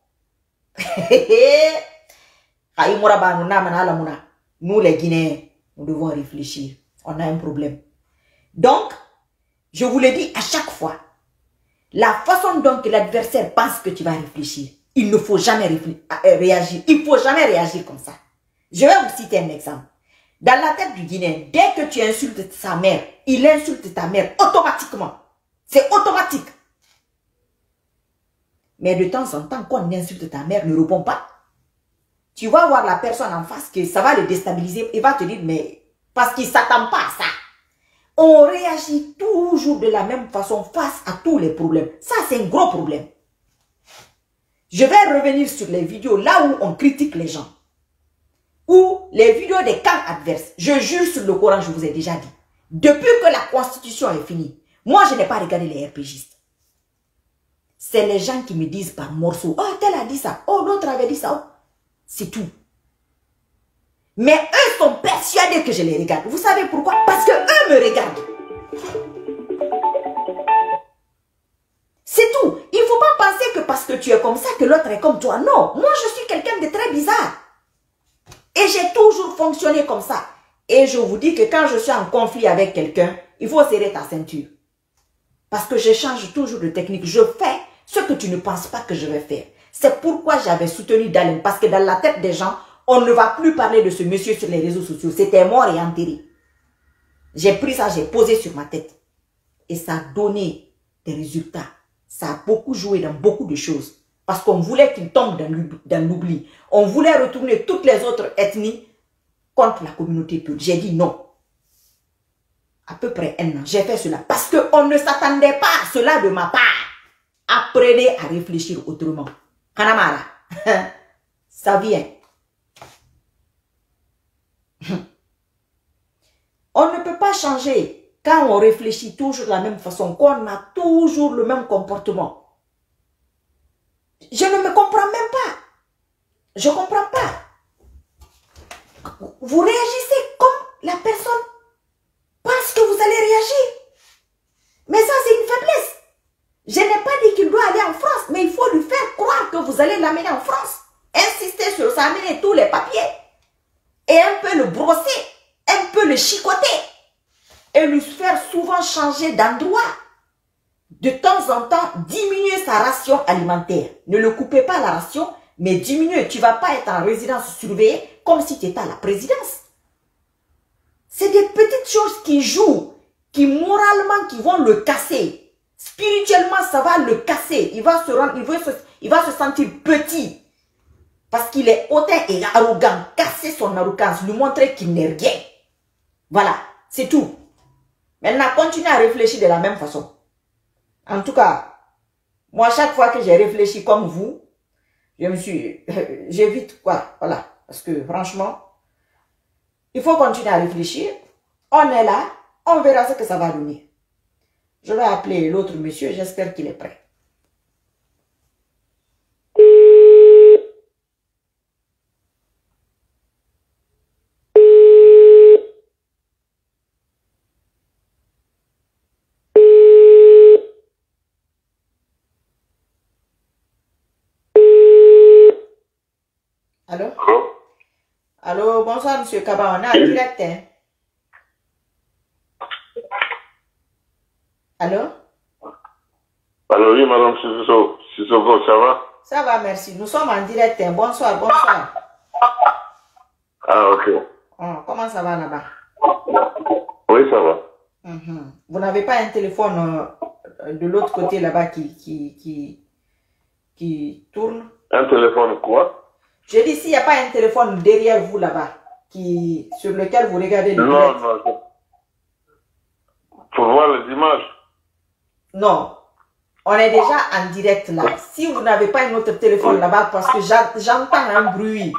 Nous, les Guinéens, nous devons réfléchir. On a un problème. Donc, je vous le dis à chaque fois, la façon dont l'adversaire pense que tu vas réfléchir, il ne faut jamais réagir. Il ne faut jamais réagir comme ça. Je vais vous citer un exemple. Dans la tête du Guinéen, dès que tu insultes sa mère, il insulte ta mère automatiquement. C'est automatique. Mais de temps en temps, quand on insulte ta mère, ne répond pas. Tu vas voir la personne en face que ça va le déstabiliser. Il va te dire, mais parce qu'il ne s'attend pas à ça. On réagit toujours de la même façon face à tous les problèmes. Ça, c'est un gros problème. Je vais revenir sur les vidéos là où on critique les gens. Ou les vidéos des camps adverses. Je jure sur le Coran, je vous ai déjà dit. Depuis que la constitution est finie, moi, je n'ai pas regardé les R P Gistes. c'est les gens qui me disent par morceaux. Oh, tel a dit ça. Oh, l'autre avait dit ça. Oh. C'est tout. Mais eux sont persuadés que je les regarde. Vous savez pourquoi? Parce que eux me regardent. C'est tout. Il ne faut pas penser que parce que tu es comme ça, que l'autre est comme toi. Non, moi je suis quelqu'un de très bizarre. Et j'ai toujours fonctionné comme ça. Et je vous dis que quand je suis en conflit avec quelqu'un, il faut serrer ta ceinture. Parce que je change toujours de technique. Je fais ce que tu ne penses pas que je vais faire. C'est pourquoi j'avais soutenu Dalim. Parce que dans la tête des gens, on ne va plus parler de ce monsieur sur les réseaux sociaux. C'était mort et enterré. J'ai pris ça, j'ai posé sur ma tête. Et ça a donné des résultats. Ça a beaucoup joué dans beaucoup de choses. Parce qu'on voulait qu'il tombe dans l'oubli. On voulait retourner toutes les autres ethnies contre la communauté pure. J'ai dit non. À peu près un an, j'ai fait cela. Parce qu'on ne s'attendait pas à cela de ma part. Apprenez à réfléchir autrement. Hanamara, ça vient. On ne peut pas changer quand on réfléchit toujours de la même façon, qu'on a toujours le même comportement. Je ne me comprends même pas. Je ne comprends pas. Vous réagissez comme la personne pense que vous allez réagir. Mais ça, c'est une faiblesse. Je n'ai pas dit qu'il doit aller en France, mais il faut lui faire croire que vous allez l'amener en France. Insister sur ça, amener tous les papiers. Et un peu le brosser, un peu le chicoter. Et lui faire souvent changer d'endroit. De temps en temps, diminuer sa ration alimentaire. Ne le coupez pas la ration, mais diminuer. Tu ne vas pas être en résidence surveillée comme si tu étais à la présidence. C'est des petites choses qui jouent, qui moralement qui vont le casser. Spirituellement, ça va le casser. Il va se rendre, il va se, il va se sentir petit. Parce qu'il est hautain et arrogant. Casser son arrogance, lui montrer qu'il n'est rien. Voilà, c'est tout. Maintenant, continuez à réfléchir de la même façon. En tout cas, moi, chaque fois que j'ai réfléchi comme vous, je me suis... J'évite quoi, voilà. Parce que franchement, il faut continuer à réfléchir. On est là, on verra ce que ça va donner. Je vais appeler l'autre monsieur, j'espère qu'il est prêt. Allô? Allô, bonsoir, monsieur Kaba, on est en direct, hein? Allô? Allô, oui, madame Sissoko, ça va? Ça va, merci. Nous sommes en direct, hein? Bonsoir, bonsoir. Ah, ok. Oh, comment ça va là-bas? Oui, ça va. Mm-hmm. Vous n'avez pas un téléphone euh, de l'autre côté là-bas qui, qui, qui, qui tourne? Un téléphone quoi? Je dis, s'il n'y a pas un téléphone derrière vous là-bas, qui sur lequel vous regardez le Non, direct. non. Faut voir les images. Non. On est déjà en direct là. Si vous n'avez pas un autre téléphone là-bas, parce que j'entends un bruit.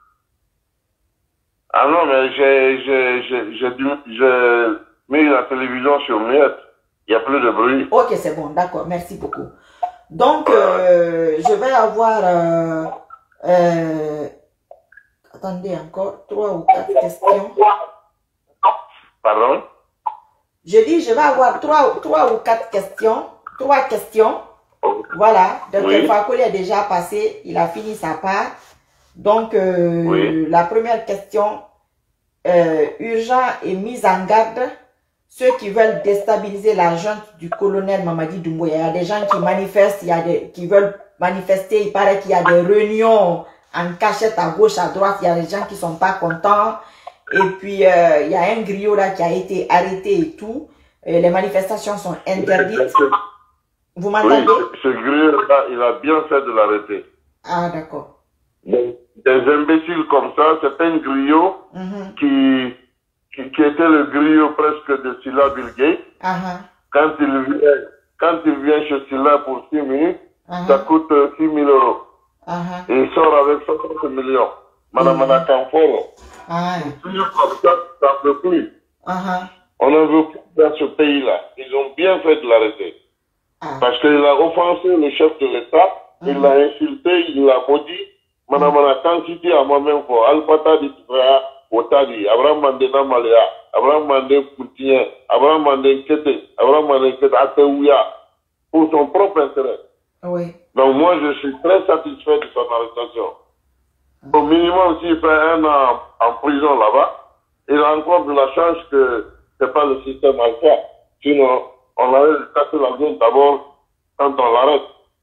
Ah non, mais j'ai mis la télévision sur muette. Il n'y a plus de bruit. Ok, c'est bon, d'accord. Merci beaucoup. Donc, euh, je vais avoir... Euh, euh, attendez encore, trois ou quatre questions. Pardon? Je dis, je vais avoir trois, trois ou quatre questions. Trois questions. Voilà. Donc, oui. Le Fakouli a déjà passé. Il a fini sa part. Donc, euh, oui. La première question, euh, urgent et mise en garde. Ceux qui veulent déstabiliser la junte du colonel Mamadi Doumbouya. Il y a des gens qui manifestent, il y a des, qui veulent manifester. Il paraît qu'il y a des réunions en cachette à gauche, à droite. Il y a des gens qui sont pas contents. Et puis, euh, il y a un griot là qui a été arrêté et tout. Et les manifestations sont interdites. Vous m'entendez? Oui, ce griot-là, il a bien fait de l'arrêter. Ah, d'accord. Des, des imbéciles comme ça, c'est un griot mm-hmm. qui, qui, qui était le griot presque de Silla Bill Gates. Uh-huh. Quand il vient, quand il vient chez Silla pour six minutes, uh-huh. ça coûte six mille euros. Uh-huh. Et il sort avec soixante millions. Madame Anna Kamforo. Ah. Comme ça, ça ne veut plus. Uh-huh. On n'en veut plus dans ce pays-là. Ils ont bien fait de l'arrêter. Ah. Parce qu'il a offensé le chef de l'État, mm-hmm. il l'a insulté, il l'a maudit. Manamana, quand il dit à moi-même, Alpata dit Otadi, Abraham Mandena Malaya, Abraham Mandé Poutien, Abraham Mandé Kete, Abraham Mandé Kete, Ateouya, pour son propre intérêt. Oui. Donc moi, je suis très satisfait de son arrestation. Au minimum, s'il fait un an en prison là-bas, il a encore de la chance que ce n'est pas le système alpha. Sinon, on allait casser la gueule d'abord quand on l'arrête.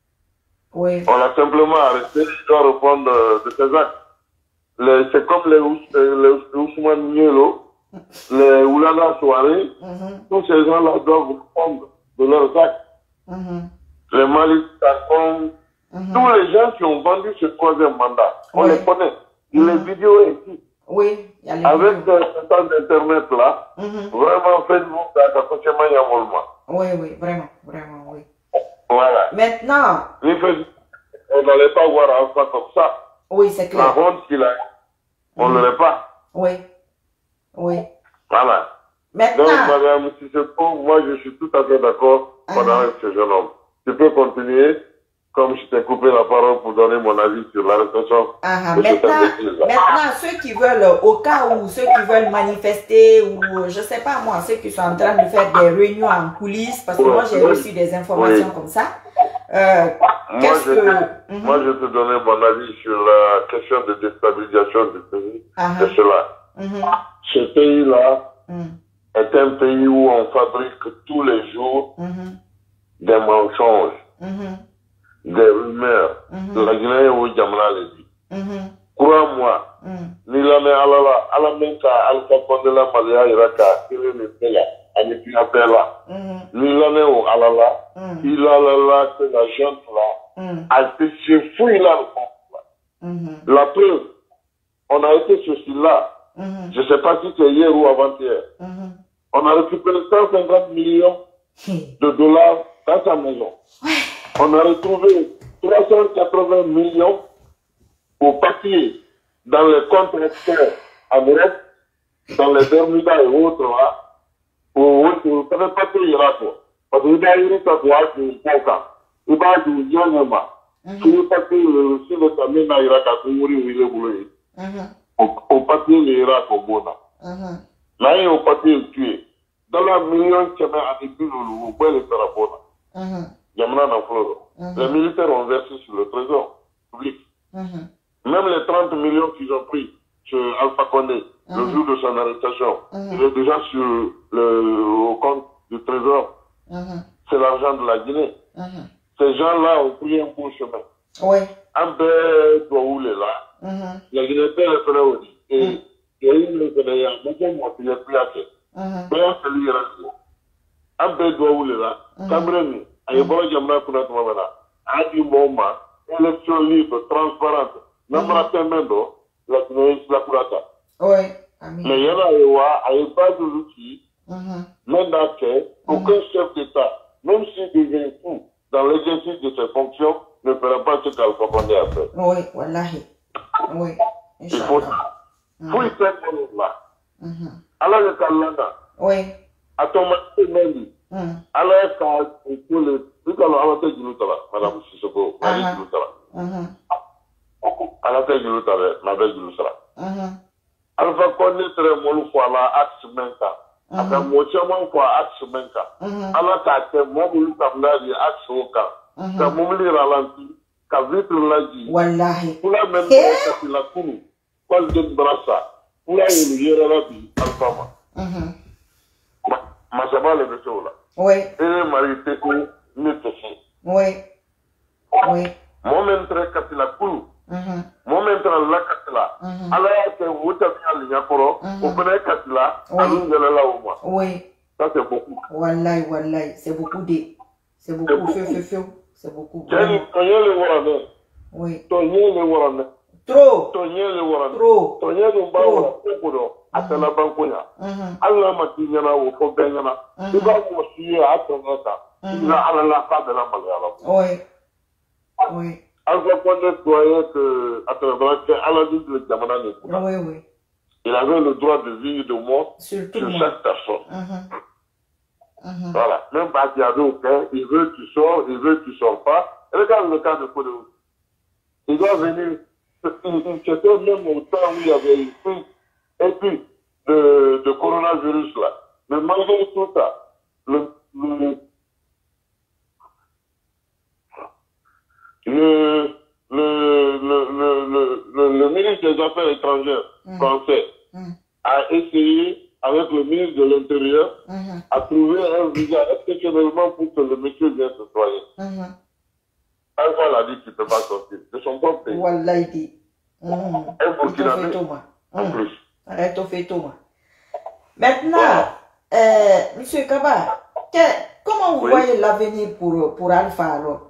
Oui. On l'a simplement arrêté, il doit répondre de ses actes. C'est comme les, les Ousmane Nielo, les Oulana Soirée, mm-hmm. tous ces gens-là doivent répondre de leurs actes. Mm-hmm. Les Malik Takon, mm-hmm. tous les gens qui ont vendu ce troisième mandat, on oui. les connaît. Mm-hmm. Les vidéos ici. Oui, il y a les avec vidéos. Ce temps d'internet là, mm-hmm. vraiment Facebook, il y a un Oui, oui, vraiment, vraiment, oui. Voilà. Maintenant, on n'allait pas voir Alpha comme ça. Oui, c'est clair. La honte qu'il a, on ne mm-hmm. l'aurait pas. Oui, oui. Voilà. Maintenant, donc, madame, si c'est pour moi, je suis tout à fait d'accord uh-huh. pendant ce jeune homme. Tu peux continuer, comme je t'ai coupé la parole pour donner mon avis sur l'arrestation. Uh-huh. Maintenant, maintenant, ceux qui veulent, au cas où ceux qui veulent manifester, ou je sais pas moi, ceux qui sont en train de faire des réunions en coulisses, parce que ouais, moi j'ai oui. reçu des informations oui. comme ça. Euh, moi, je, que... mm-hmm. moi, je te donnais mon avis sur la question de déstabilisation du pays. Uh-huh. C'est cela. Mm-hmm. Ce pays-là mm. est un pays où on fabrique tous les jours mm-hmm. des mensonges, mm-hmm. des rumeurs. Mm-hmm. La Guinée où Djamla le dit. Mm-hmm. Crois-moi, mm. ni l'année à la à la même cas, Alpha Condela Malia Iraka, il est le pays, à ne plus appeler là. Ni l'année où Alala, il a là que la gente là, a été se fouille là. La preuve, on a été sur là. Mm-hmm. Je ne sais pas si c'est hier ou avant-hier. Mm-hmm. On a récupéré cent cinquante millions de dollars dans sa maison. Ouais. On a retrouvé trois cent quatre-vingts millions au papier dans les comptes externes en Europe, dans les Bermudas et autres là. Au papier, il y a quoi. Parce qu'il y a eu ça pour être un cas. Il y a eu Yanema. Sur le papier, sur le camion, il y a eu Au, au papier, les Irak au Bona. Uh-huh. Là, il y a au papier tué. Dans la million qui a été tué, au bois de Tarabona. Il y a un fleur. Les militaires ont versé sur le trésor public. Uh-huh. Même les trente millions qu'ils ont pris sur Alpha Condé, uh-huh. le jour de son arrestation, uh-huh. il est déjà sur le au compte du trésor. Uh-huh. C'est l'argent de la Guinée. Uh-huh. Ces gens-là ont pris un bon chemin. Oui. Un peu doit rouler là. La Guinée est très haute. Et il y a une Guinée, beaucoup de gens qui ont pris mais c'est lui qui a un peu doit rouler là. Cameroun, il y a beaucoup de gens qui ont pris à du moment, élection libre, transparente. Même la Temendo, la Guinée, la Kurata. Oui. Mais il y en a il y a pas de l'outil. Même dans aucun chef d'État, même s'il devient fou dans l'exercice de ses fonctions, ne fera pas ce qu'Alpha Condé a fait. Oui, wallahi. Oui. Il faut ça. Il faut y faire ce là. Alors, le Kalana. Oui. À ton mari, alors, quand il faut le. Vu qu'on a la tête du Loutala, Madame Sissoko, Madame Loutala. À la tête du Loutala, Madame Loutala. Alpha Condé très mollo fois là, axe menka. Après, moi, je m'en fois axe menka. Alors, quand moi, je suis dit axe au cas. Quand moi, je ralenti. Vitre l'a dit. Wallahi. Pour la même chose que la cour, quand je dis brassa, pour la une hiérarchie, alpha. Ma sama le monsieur là. Oui. Et le mari t'es où, ne te fait. Oui. Oui. Moi même très capté la cour. Moi même très la capté là. Alors que vous t'avez un lien pour eux, vous prenez capté là, allons de là au moins. Oui. Ça c'est beaucoup. Wallahi, wallahi, c'est beaucoup de, c'est beaucoup feu, feu, feu. C'est beaucoup. Oui. Trop. Trop. Trop. Oui. Oui. Oui, oui. Il avait le droit de vie et de mort sur, sur chaque personne. Mm-hmm. Voilà. Même Badiado, il veut que tu sors, il veut que tu sors pas. Et regarde le cas de Kodou. Il doit venir, c'était même au temps où il y avait une épidémie de, de coronavirus là. Mais malgré tout ça, le, le, le, le, le, le, le, le ministre des Affaires étrangères mm. français mm. a essayé, avec le ministre de l'Intérieur, mm. à trouver un visa exceptionnellement pour que le monsieur vienne se soigner. Mm. Alpha l'a dit qu'il ne peut pas sortir de son propre pays. Wallah, il dit. Mm. Un Burkinabé, en plus. Arrête au fait tout. Maintenant, ouais. euh, monsieur Kaba, que, comment vous oui. voyez l'avenir pour, pour Alpha alors?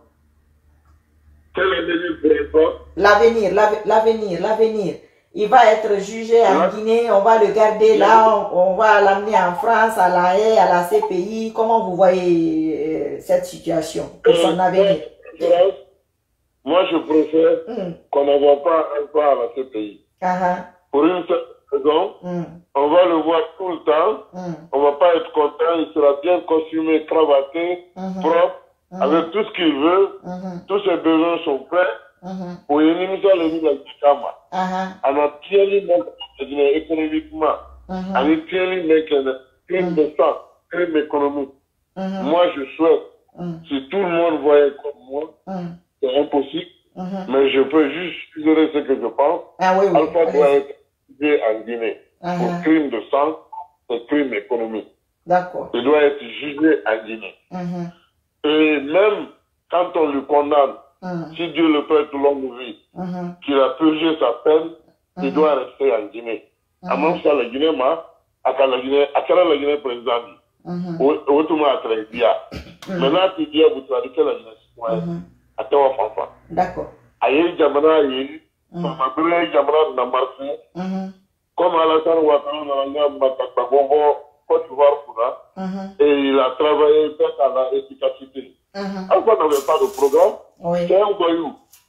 Quel avenir pour Alpha? L'avenir, l'avenir, l'avenir. Il va être jugé en ouais. Guinée, on va le garder ouais. là, on, on va l'amener en France, à la Haye, à la C P I. Comment vous voyez euh, cette situation pour euh, son avenir? euh, Moi, je préfère mm. qu'on n'envoie pas Alpha à la C P I. Uh -huh. Pour une seule raison, mm. on va le voir tout le temps, mm. on ne va pas être content, il sera bien costumé, cravaté, mm -hmm. propre, mm -hmm. avec tout ce qu'il veut, mm -hmm. tous ses besoins sont faits, pour éliminer le niveau de Kama. On a bien économiquement, on a bien crime de sang, crime économique. Moi, je souhaite, si tout le monde voyait comme moi, c'est impossible, mais je peux juste suggérer ce que je pense. Ah, oui, oui. Alpha doit être jugé en Guinée pour crime de sang et crime économique. D'accord. Il doit être jugé en Guinée. Et même quand on le condamne, Mm. si Dieu le fait tout longue vie, mm -hmm. qu'il a purgé sa peine, mm -hmm. il doit rester en Guinée. Mm -hmm. À mon ça, la Guinée, ma, à la Guinée, à la Guinée président, au tout à très bien. Maintenant, tu dis à vous traduire la Guinée citoyenne, à toi, Fanfa. D'accord. Aïe, Jamana, aïe, ma brûlée, Jamana, n'a marché. Comme Alassane Ouattara, on a un Matakabongo, Côte d'Ivoire, et il a travaillé peut-être à la efficacité. Mm-hmm. Alpha n'avait pas de programme. Oui. C'est un voyou.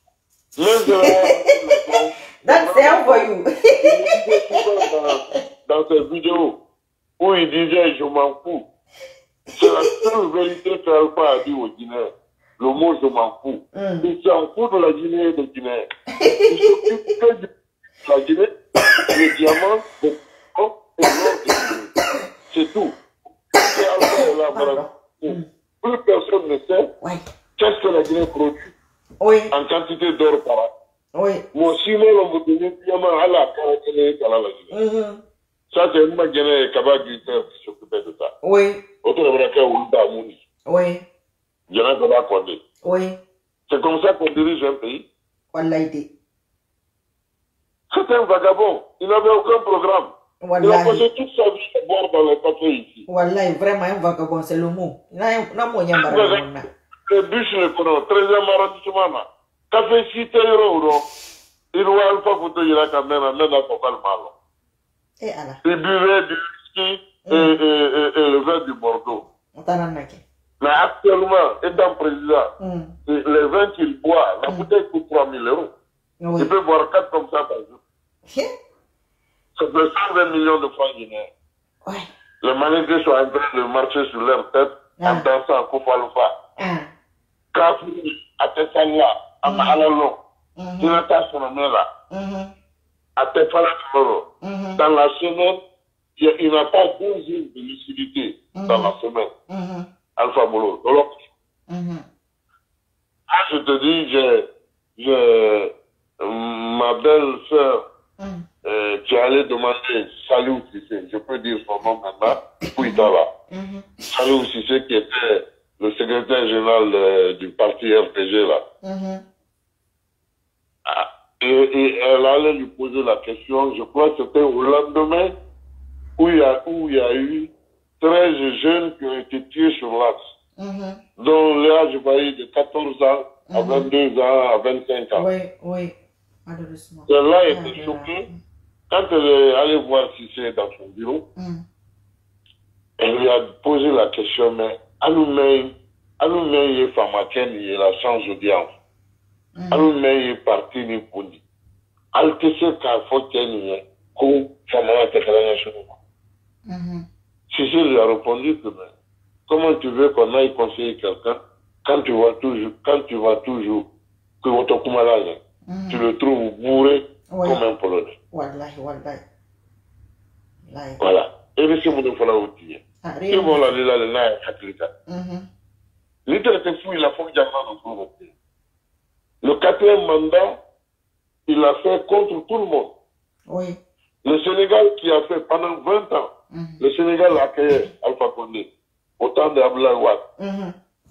Donc c'est un voyou. dans, dans ses vidéos où il disait je m'en fous. C'est la seule vérité qu'Alpha a dit aux Guinéens. Le mot je m'en fous. Mm. Il s'en fout de la Guinée et des Guinéens. Il s'occupe que de la Guinée, les diamants, les corps et l'or de Guinée. C'est tout. C'est Alpha est là, voilà. Mm. Plus personne ne sait oui. qu'est-ce que la Guinée produit oui. en quantité d'or par an. Oui. Moi, si moi, on me donne diamant à la Guinée, à la Guinée. Ça, c'est une Guinée Kaba qui s'occupait de ça. Oui. Autre Américain, Oulda Mouni. Oui. Guinée Kaba Kondé. Oui. C'est comme ça qu'on dirige un pays. Wallah, il dit. C'est un vagabond. Il n'avait aucun programme. Wallahi. Il a passé toute sa vie à boire dans les cafés ici. Wallahi, vraiment un vagabond, c'est le mot. Il n'a pas moyen de faire. Le bus le connaît, treizième arrondissement. Café cité euro. Il voit Alpha Photo, il a quand même un même à Focal Malo. Et alors? Il buvait du whisky mm. et, et, et, et le vin du Bordeaux. Mais actuellement, étant président, mm. les vins qu'il boit, la mm. bouteille coûte trois mille euros. Oui. Il peut boire quatre comme ça par jour. Ça fait cent vingt millions de francs guinéens. Ouais. Les managers sont en train de marcher sur leur tête ah. en dansant en Kofalufa. Ah. Kafri, à Tessania, à Mahalalo, Tinata Sonomela, à Tefala Toro. Dans la semaine, il n'a pas deux jours de lucidité dans la semaine. Alpha Bolo. Alors, je te dis, j'ai ma belle-sœur Euh, qui allait demander Salou Cissé, je peux dire son nom maintenant, Pouitala. Mm-hmm. Salou Cissé qui était le secrétaire général euh, du parti R P G là. Mm-hmm. ah, et, et elle allait lui poser la question, je crois que c'était au lendemain où il y a, où il y a eu treize jeunes qui ont été tués sur l'axe. Mm-hmm. Dont l'âge varie de quatorze ans à mm-hmm. vingt-deux ans à vingt-cinq ans. Oui, oui. Celle-là était choquée. Quand elle est allée voir Cissé dans son bureau, mm. elle lui a posé la question, mais Aloumei, Aloumei est Famaken, il est la change d'audience. Aloumei est parti ni Pouni. Altesse Kafoken, il est comme Famara Tekalanya Chounou. Cissé lui a répondu que, mais, comment tu veux qu'on aille conseiller quelqu'un quand tu vois toujours, quand tu vois toujours que votre Kumalaya, mm. tu le trouves bourré oui. comme un Polonais. Wallahi, wallahi. Voilà. Et laissez moi de faire la routine. Et voilà, là, là, là, là, l'État était fou, il a fait que le quatrième mandat, il l'a fait contre tout le monde. Oui. Le Sénégal qui a fait pendant vingt ans, mm-hmm. le Sénégal a accueilli Alpha Condé, au temps de Abdoulaye Wade. Mm-hmm.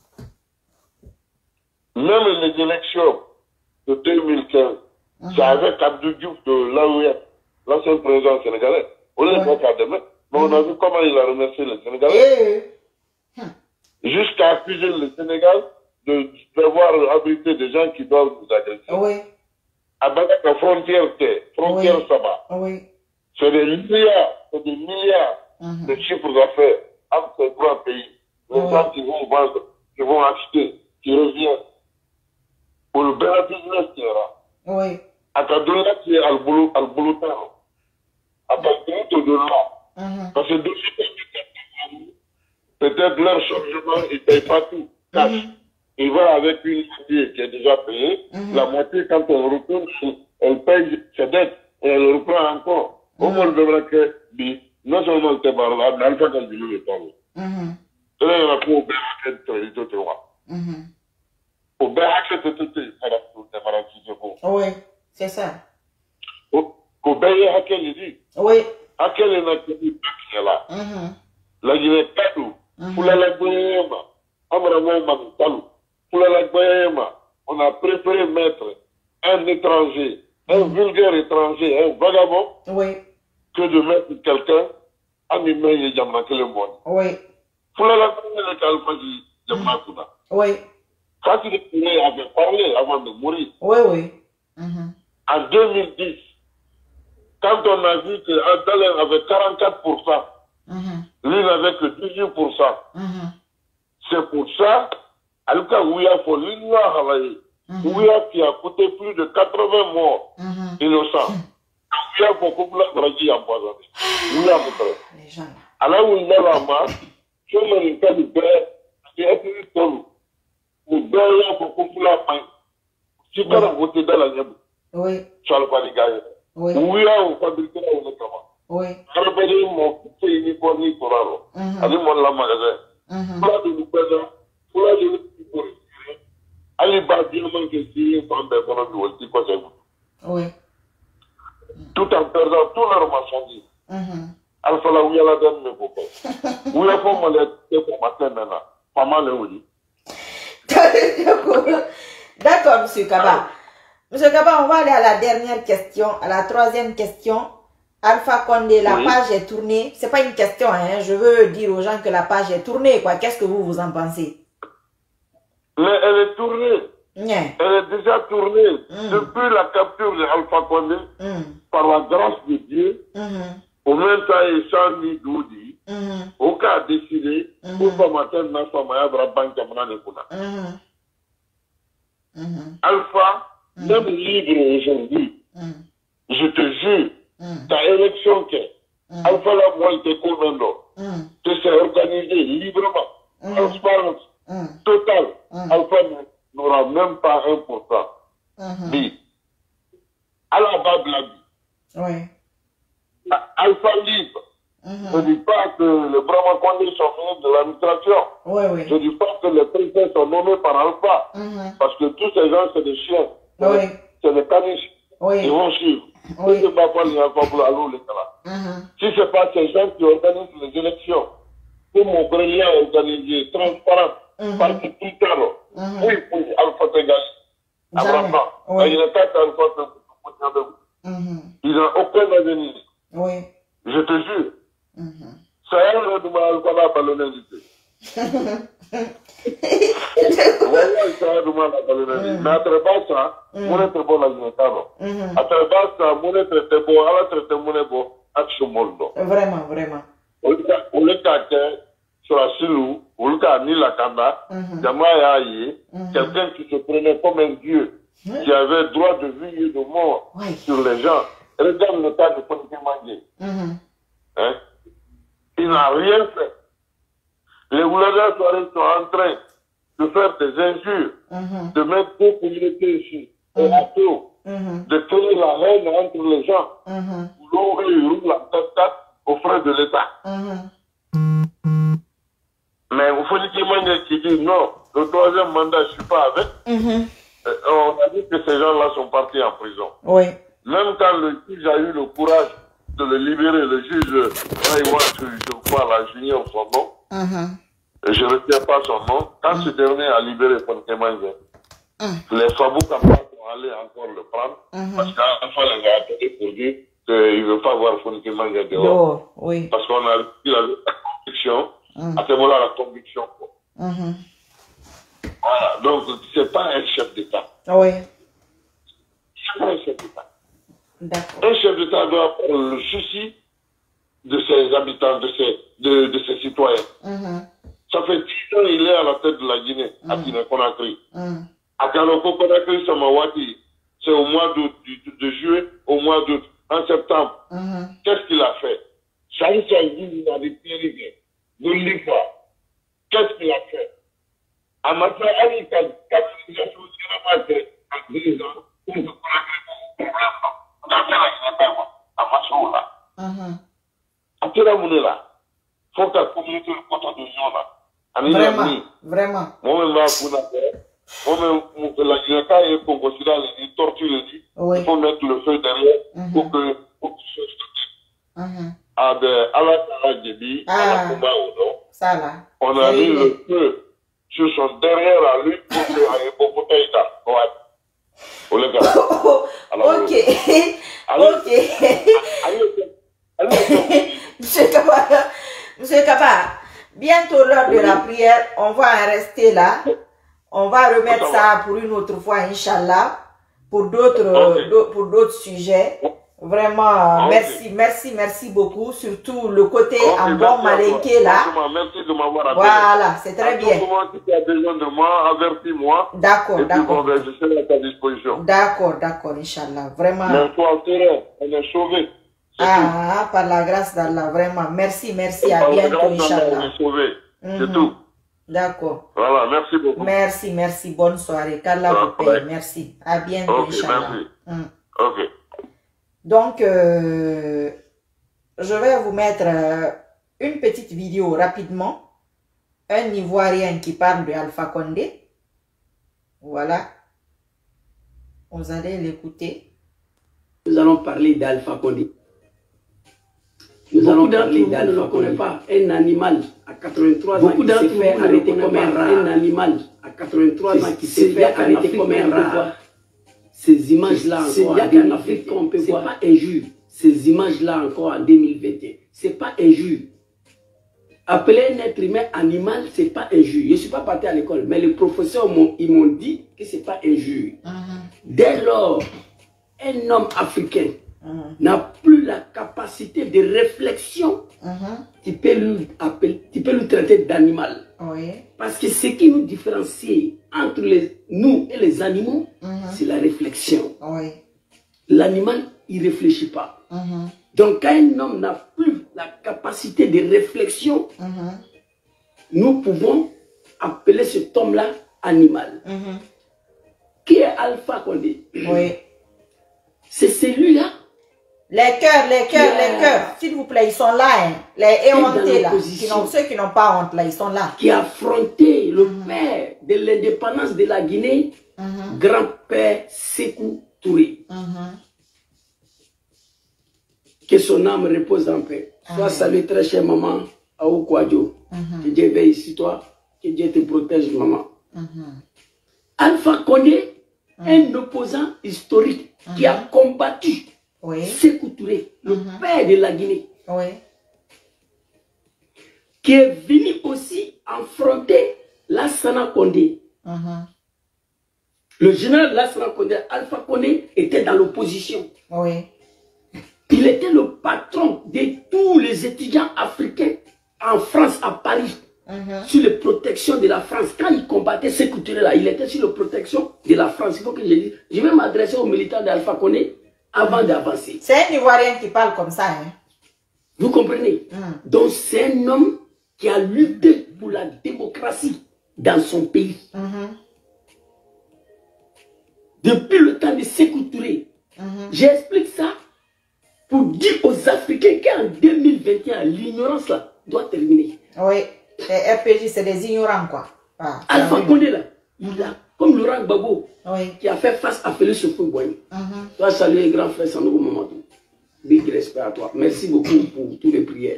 Même les élections de deux mille quinze, mm-hmm. c'est avec Abdou Diouf de l'A O F, l'ancien président sénégalais. On l'a ouais. pas demain, mais mm-hmm. on a vu comment il a remercié les Sénégalais. Et... jusqu'à accuser le Sénégal de devoir abriter des gens qui doivent nous agresser. Oui. À la frontière, frontière oui. Saba. Oui. C'est des milliards, c'est des milliards mm-hmm. de chiffres d'affaires entre ces trois pays. Les oui. gens qui vont vendre, qui vont acheter, qui reviennent. Pour le bien business qui est là. Oui. À Kaduna qui est à Al-Bouloutan. À Kaduna de là. Parce que peut-être leur chargement, ils ne payent pas tout. Cash. Mm-hmm. Ils vont avec une moitié qui est déjà payée. Mm-hmm. La moitié, quand on retourne, elle paye ses dettes et elle reprend encore. Au moins, le devrait que, non seulement le tébarrage, mais Alpha continue le temps. Et là, il y en a pour au béraquet de l'état de roi. Au béraquet de l'état de roi. Oui, c'est ça. Au béraquet, il dit. Oui. À quel est notre pays là? La Guinée, Kadou. Pour la Guinée, on a préféré mettre un étranger, un vulgaire étranger, un vagabond, oui. que de mettre quelqu'un en humain et Yamakele Monde. Oui. Pour la Guinée, oui. Quand il avait parlé avant de mourir, oui, oui. Mm-hmm. En deux mille dix, quand on a vu que Adalen avait quarante-quatre pour cent, mm-hmm. lui n'avait que dix-huit pour cent. Mm-hmm. C'est pour ça, Aluka Ouya pour l'Union Hawaii, Ouya qui a coûté plus de quatre-vingts morts mm-hmm. innocents. Ouya pour Koubla Bragi empoisonné. Ouya Moutre. Alors où il est là-bas, je me dis que le père, c'est un peu de le père là pour Koubla Pain. Si tu as voté dans la Niabou, oui. tu as le Paligaï. Oui. Ouya ou fabriqué là où le comment. Oui. Arabelle, mon petit uniforme, il pour là. Allez, mon la magasin. Pour de nous présenter, pour la de nous respirer, allez bas bien manquer si une femme d'économie ou le quoi c'est vous. Oui. Tout en perdant tout leur marchandise. Alpha la ouya la donne mes copains. Ouya pour moi les pour matin maintenant. Pas mal le oui. D'accord, monsieur Kaba. Monsieur Kaba, on va aller à la dernière question, à la troisième question. Alpha Condé, la oui. page est tournée. C'est pas une question, hein. Je veux dire aux gens que la page est tournée, quoi. Qu'est-ce que vous, vous en pensez? Mais elle est tournée. Yeah. Elle est déjà tournée. Mm. Depuis la capture de Alpha Condé, mm. par la grâce de Dieu, mm-hmm. au même temps, il s'en dit Doudi, au cas décidé, pour pas matin, n'a pas maya brabank amana nekuna. Alpha, mm. même libre aujourd'hui, mm. je te jure, Mm. ta élection que mm. Alpha la moitié commando mm. que c'est organisé librement, mm. transparence mm. totale, mm. Alpha n'aura même pas un pour cent. Mais à la base de la vie, oui. Alpha libre. Mm-hmm. Je ne dis pas que les Brahma Condé sont ministres de l'administration. Oui, oui. Je ne dis pas que les présidents sont nommés par Alpha. Mm-hmm. Parce que tous ces gens, c'est des chiens. Oui. C'est des caniches. Oui. Ils vont suivre. Oui. Si ce n'est pas pour les mm-hmm. Si ce n'est pas ces gens qui organisent les élections, pour mon brillant organisé, transparent, mm-hmm. parti tout à l'heure, mm-hmm. oui, pour Alpha Tegas, Abraham, il n'y a pas d'Alpha Tegas. Il n'a aucun avenir. Oui. Je te jure. Mm-hmm. Ça a l'air de Alpha la ballonnalité. Mais à travers ça, mon être bon la Guinée. À travers ça, mon être était bon, à la traite mon est bon, à ce monde. Vraiment, vraiment. On est à sur la Silou, on est à Nila Kanda, Jamaya Aye, quelqu'un qui se prenait comme un dieu, qui avait droit de vie et de mort sur les gens. Regarde le cas de Ponté Mangé. Il n'a rien fait. Les Oulada Soirée sont en train de faire des injures, mm-hmm. de mettre deux communautés ici, mm-hmm. et à tout, mm-hmm. de créer la haine entre les gens. Mm-hmm. L'eau et roule la tête aux frais de l'État. Mm-hmm. Mais vous faut dire que qui dit non, le troisième mandat, je ne suis pas avec. Mm-hmm. euh, on a dit que ces gens-là sont partis en prison. Oui. Même quand le juge a eu le courage de le libérer, le juge, je crois, la junior son nom, mm-hmm. je ne retiens pas son nom, quand mm-hmm. ce dernier a libéré Fontemanje, mm-hmm. les Faboukas sont allés encore le prendre, mm-hmm. parce qu'à la fois les a appelés pour dire qu'il ne veut pas voir Fontemanje dehors. Oh, oui. Parce qu'on a eu la, la conviction, mm-hmm. à ce moment-là, la conviction. Mm-hmm. Voilà, donc ce n'est pas un chef d'État. Oui. Ce n'est pas un chef d'État. Un chef d'État doit prendre le souci de ses habitants, de ses, de, de ses citoyens. Mm-hmm. Ça fait dix ans qu'il est à la tête de la Guinée, mm-hmm. à Guinée-Conakry. Mm-hmm. À Guinée-Conakry, Samawati, c'est au mois d'août, de juillet, au mois d'août, en septembre. Mm-hmm. Qu'est-ce qu'il a fait? Chahi Chahi, il a des priorités. De l'Ivoire. Qu'est-ce qu'il a fait? À Matra Amical, quatre millions de choses en dix ans, pour se connecter au problème. Faut que la communauté le côté de Jean là. Vraiment, vraiment. Moi-même, moi-même, la Guinée est considérée les tortures, il faut mettre le feu derrière pour que ce soit stocké. À la Débi, à la combat ou non, ça va. On a mis le feu sur son derrière à lui pour qu'il y ait beaucoup de temps. Oh, les gars. Alors, ok. Allez, ok. Allez, Monsieur Kaba, Monsieur Kaba, bientôt l'heure de la prière, on va en rester là. On va remettre ça pour une autre fois, Inch'Allah, pour d'autres okay. pour d'autres sujets. Vraiment, okay. merci, merci, merci beaucoup. Surtout le côté okay, en bon malinqué là. Merci de m'avoir appelé. Voilà, c'est très bien. Si tu as besoin de moi, avertis-moi. D'accord, d'accord. Je serai à ta disposition. D'accord, d'accord, Inch'Allah. Vraiment. Mais toi, on est sauvés. Ah, par la grâce d'Allah, vraiment. Merci, merci. À bientôt, Inch'Allah. On est sauvés. Mm-hmm. C'est tout. D'accord. Voilà, merci beaucoup. Merci, merci. Bonne soirée. Qu'Allah vous paye. Merci. À bientôt, okay, Inch'Allah. Merci. Mm. Ok. Donc, euh, je vais vous mettre euh, une petite vidéo rapidement. Un Ivoirien qui parle de Alpha Condé. Voilà. Vous allez l'écouter. Nous allons parler d'Alpha Condé. Nous Beaucoup allons parler d'Alpha Condé. Pas un animal à quatre-vingt-trois ans qui s'est fait arrêter comme un rat. Un animal à quatre-vingt-trois ans qui s'est fait arrêter comme un rat. Ces images-là encore en deux mille vingt et un, c'est pas injure. Ces images-là encore en deux mille vingt et un, c'est pas injure. Appeler un être humain animal, c'est pas injure. Je ne suis pas parti à l'école, mais les professeurs m'ont dit que c'est pas injure. Uh-huh. Dès lors, un homme africain uh-huh. n'a plus la capacité de réflexion, uh-huh. tu peux lui appeler, tu peux lui traiter d'animal. Oui. Parce que ce qui nous différencie entre les, nous et les animaux, uh-huh. c'est la réflexion. Oui. L'animal, il ne réfléchit pas. Uh-huh. Donc, quand un homme n'a plus la capacité de réflexion, uh-huh. nous pouvons appeler cet homme-là animal. Uh-huh. Qui est Alpha Condé? Oui. C'est celui-là. Les cœurs, les cœurs, yeah. les cœurs, s'il vous plaît, ils sont là, hein. Les éhontés là, qui ceux qui n'ont pas honte là, ils sont là. Qui a affronté le mm-hmm. père de l'indépendance de la Guinée, mm-hmm. grand-père Sékou Touré. Mm-hmm. Que son âme repose en paix. Sois salué très chère maman, Aou Kouadjo. Mm-hmm. Que Dieu veille sur toi, que Dieu te protège maman. Mm-hmm. Alpha Condé, mm-hmm. un opposant historique mm-hmm. qui a combattu oui. Sékou Touré, le mm-hmm. père de la Guinée, oui. qui est venu aussi affronter Lassana Condé. Mm-hmm. Le général Lassana Condé, Alpha Condé, était dans l'opposition. Oui. Il était le patron de tous les étudiants africains en France, à Paris, mm-hmm. sur les protections de la France. Quand il combattait Sékou Touré là, il était sur les protections de la France. Il faut que je dise, je vais m'adresser aux militants d'Alpha Condé avant mm-hmm. d'avancer. C'est un Ivoirien qui parle comme ça. Hein? Vous comprenez? Mm. Donc c'est un homme qui a lutté pour la démocratie dans son pays. Mm-hmm. Depuis le temps de Sékou Touré, mm-hmm. j'explique ça pour dire aux Africains qu'en deux mille vingt et un, l'ignorance là doit terminer. Oui, les R P J, c'est des ignorants quoi. Ah, Alpha Condé là, il a, comme Laurent Gbagbo, oui. qui a fait face à Félix Houphouët-Boigny. Mm-hmm. Toi, saluer grand frère Sanogo Mamadou. Big respect à toi. Merci beaucoup pour toutes les prières.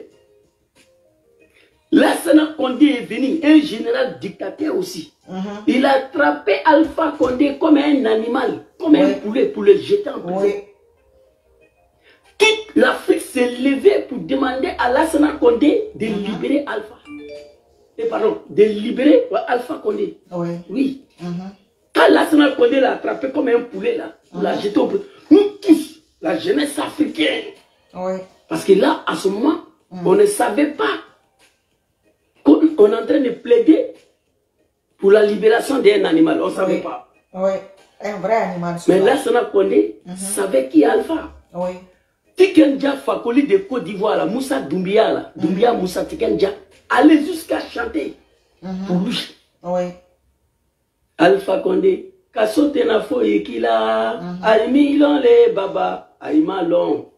Lassana Condé est venu, un général dictateur aussi. Mm-hmm. Il a attrapé Alpha Condé comme un animal, comme oui. un poulet pour le jeter en prison. Oui. Toute l'Afrique s'est levée pour demander à Lassana Condé de mm-hmm. libérer Alpha. Et pardon, de libérer ouais, Alpha Condé. Oui. Oui. Mm-hmm. Quand Lassana Condé l'a attrapé comme un poulet là, pour mm-hmm. l'a jeter au prison. Nous tous, la jeunesse africaine. Oui. Parce que là, à ce moment, mm-hmm. on ne savait pas qu'on est en train de plaider pour la libération d'un animal. On ne savait oui. pas. Oui, un vrai animal. Mais Lassana Condé mm-hmm. savait qui est Alpha. Oui. Tikenja Fakoli de Côte d'Ivoire, là, Moussa Doumbia, là, mm-hmm. Doumbia Moussa Tikenja, allait jusqu'à chanter mm-hmm. pour lui. Oui. Alpha Condé, Kassote na fo yekila, Aïmi lon le baba, Aïma lon.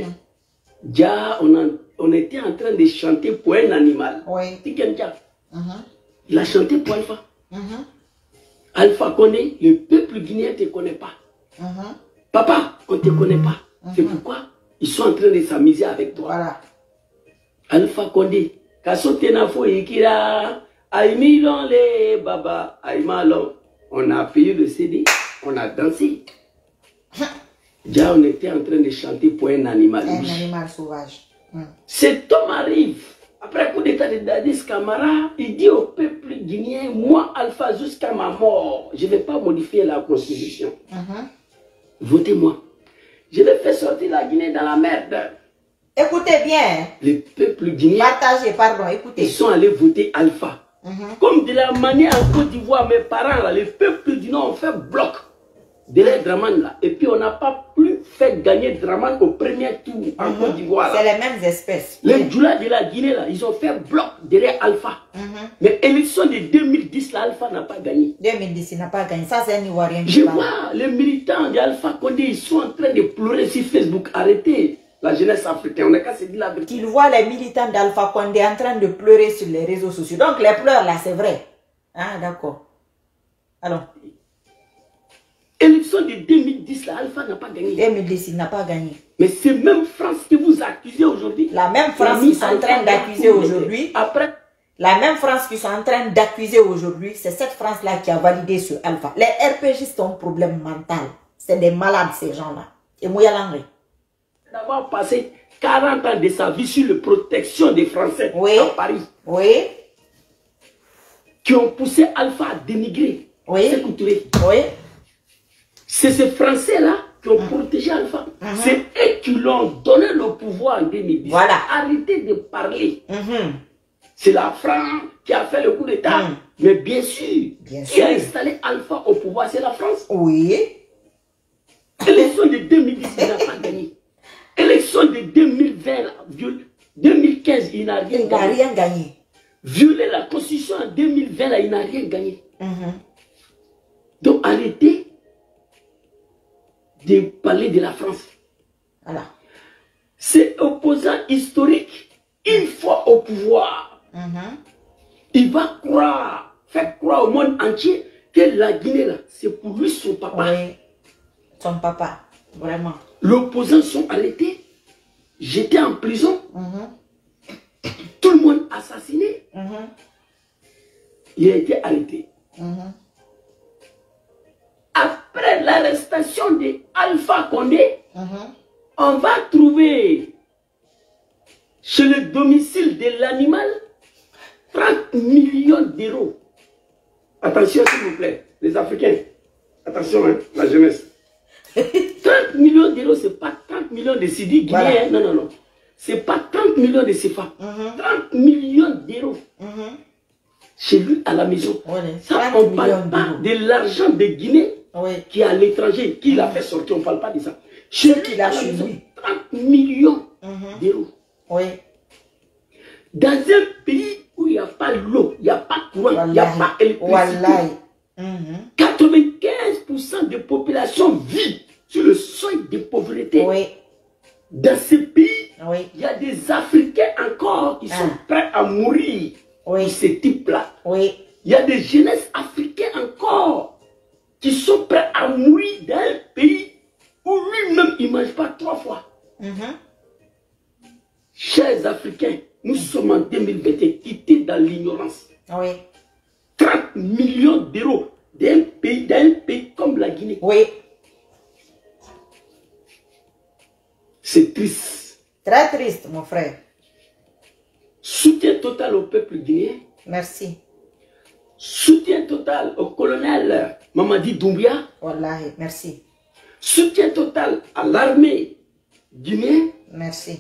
Déjà, on, on était en train de chanter pour un animal. Oui. Tikenja. Mm-hmm. Il a chanté pour Alpha. Mm-hmm. Alpha Condé, le peuple guinéen ne te connaît pas. Mm-hmm. Papa, on ne te connaît pas. Mm-hmm. C'est pourquoi ils sont en train de s'amuser avec toi. Voilà. Alpha Condé, Kassote na fo yekila, Aïmi lon le baba, Aïma lon. On a payé le C D, on a dansé. Déjà, on était en train de chanter pour un animal. Un animal sauvage. Mm. Cet homme arrive, après le coup d'état de Dadis Camara, il dit au peuple guinéen, moi, Alpha, jusqu'à ma mort, je ne vais pas modifier la constitution. Mm-hmm. Votez-moi. Je vais faire sortir la Guinée dans la merde. Écoutez bien. Le peuple guinéen. Partagez, pardon, écoutez. Ils sont allés voter Alpha. Mm-hmm. Comme de la manière en Côte d'Ivoire, mes parents, là, les peuples du Nord ont fait bloc de l'air Draman là. Et puis on n'a pas plus fait gagner Draman au premier tour en mm-hmm. Côte d'Ivoire. C'est les mêmes espèces. Les oui. Djoula de la Guinée là, ils ont fait bloc derrière Alpha. Mm-hmm. Mais l'élection de deux mille dix là, Alpha n'a pas gagné. deux mille dix, il n'a pas gagné. Ça, c'est un Ivoirien. Je vois les militants d'Alpha Condé, ils sont en train de pleurer sur Facebook. Arrêtez la jeunesse africaine, on n'a qu'à se dire la vérité. Ils voient les militants d'Alpha Condé en train de pleurer sur les réseaux sociaux. Donc les pleurs là, c'est vrai. Ah, d'accord. Alors. Élection de deux mille dix, là, Alpha n'a pas gagné. deux mille dix, il n'a pas gagné. Mais c'est même France que vous accusez aujourd'hui. La même France qui sont en train d'accuser aujourd'hui. Après. La même France qui sont en train d'accuser aujourd'hui, c'est cette France-là qui a validé sur Alpha. Les R P Gistes ont un problème mental. C'est des malades, ces gens-là. Et Mouyalangri. D'avoir passé quarante ans de sa vie sur la protection des Français oui. à Paris. Oui. Qui ont poussé Alpha à dénigrer. Oui. Oui. C'est ces Français-là qui ont mmh. protégé Alpha. Mmh. C'est eux qui l'ont donné le pouvoir en deux mille dix. Voilà. Arrêtez de parler. Mmh. C'est la France qui a fait le coup d'État. Mmh. Mais bien sûr, bien qui sûr. a installé Alpha au pouvoir, c'est la France. Oui. Élection de deux mille dix, il n'a pas gagné. Élection de deux mille vingt, deux mille quinze, il n'a rien, rien gagné. Violer la constitution en deux mille vingt, là, il n'a rien gagné. Mm-hmm. Donc arrêtez de parler de la France. Voilà. C'est opposant historique, une fois au pouvoir, mm-hmm. il va croire, faire croire au monde entier que la Guinée, là, c'est pour lui son papa. Oui, son papa, vraiment. L'opposant sont arrêtés, jetés en prison, mm-hmm. tout le monde assassiné. Mm-hmm. Il a été arrêté. Mm-hmm. Après l'arrestation de Alpha Condé, mm-hmm. on va trouver chez le domicile de l'animal trente millions d'euros. Attention s'il vous plaît, les Africains. Attention, hein, la jeunesse. trente millions d'euros, ce n'est pas trente millions de Sidi guinéens. Voilà. Non, non, non. Ce n'est pas trente millions de C F A. Mm-hmm. trente millions d'euros. Mm-hmm. Chez lui, à la maison. Ouais, ça, on ne parle pas de l'argent de Guinée ouais. qui est à l'étranger, qui mm-hmm. l'a fait sortir. On ne parle pas de ça. Chez lui, à la maison, trente millions mm-hmm. d'euros. Oui. Dans un pays où il il n'y a pas l'eau, il n'y a pas de courant, il n'y a pas d'électricité. quatre-vingt-quinze pour cent de population vit sur le seuil de pauvreté. Oui. Dans ce pays, oui. il y a des Africains encore qui ah. sont prêts à mourir oui. pour ce type-là. Oui. Il y a des jeunesses africains encore qui sont prêts à mourir dans un pays où lui-même il ne mange pas trois fois. Mm-hmm. Chers Africains, nous sommes en deux mille vingt et un, quittés dans l'ignorance. Oui. trente millions d'euros d'un pays, d'un pays comme la Guinée. Oui. C'est triste. Très triste, mon frère. Soutien total au peuple guinéen. Merci. Soutien total au colonel Mamadi Doumbia. Wallahi, merci. Soutien total à l'armée guinéenne. Merci.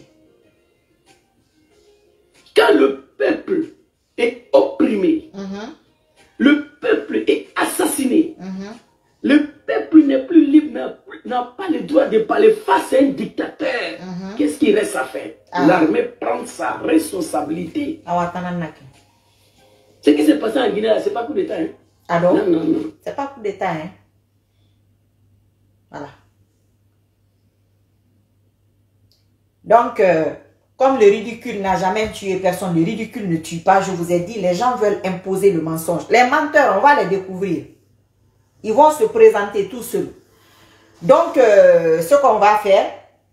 Quand le peuple est opprimé, mm-hmm. le peuple est assassiné, mm-hmm. le peuple n'est plus libre, n'a pas le droit de parler face à un dictateur. Mm-hmm. Qu'est-ce qu'il reste à faire? ah. L'armée prend sa responsabilité. Ah, Ce qui s'est passé en Guinée, ce n'est pas coup d'État. Hein? Ah non? Non, non, non. C'est pas coup d'État. Hein? Voilà. Donc, euh, comme le ridicule n'a jamais tué personne, le ridicule ne tue pas, je vous ai dit, les gens veulent imposer le mensonge. Les menteurs, on va les découvrir. Ils vont se présenter tout seuls. Donc, euh, ce qu'on va faire,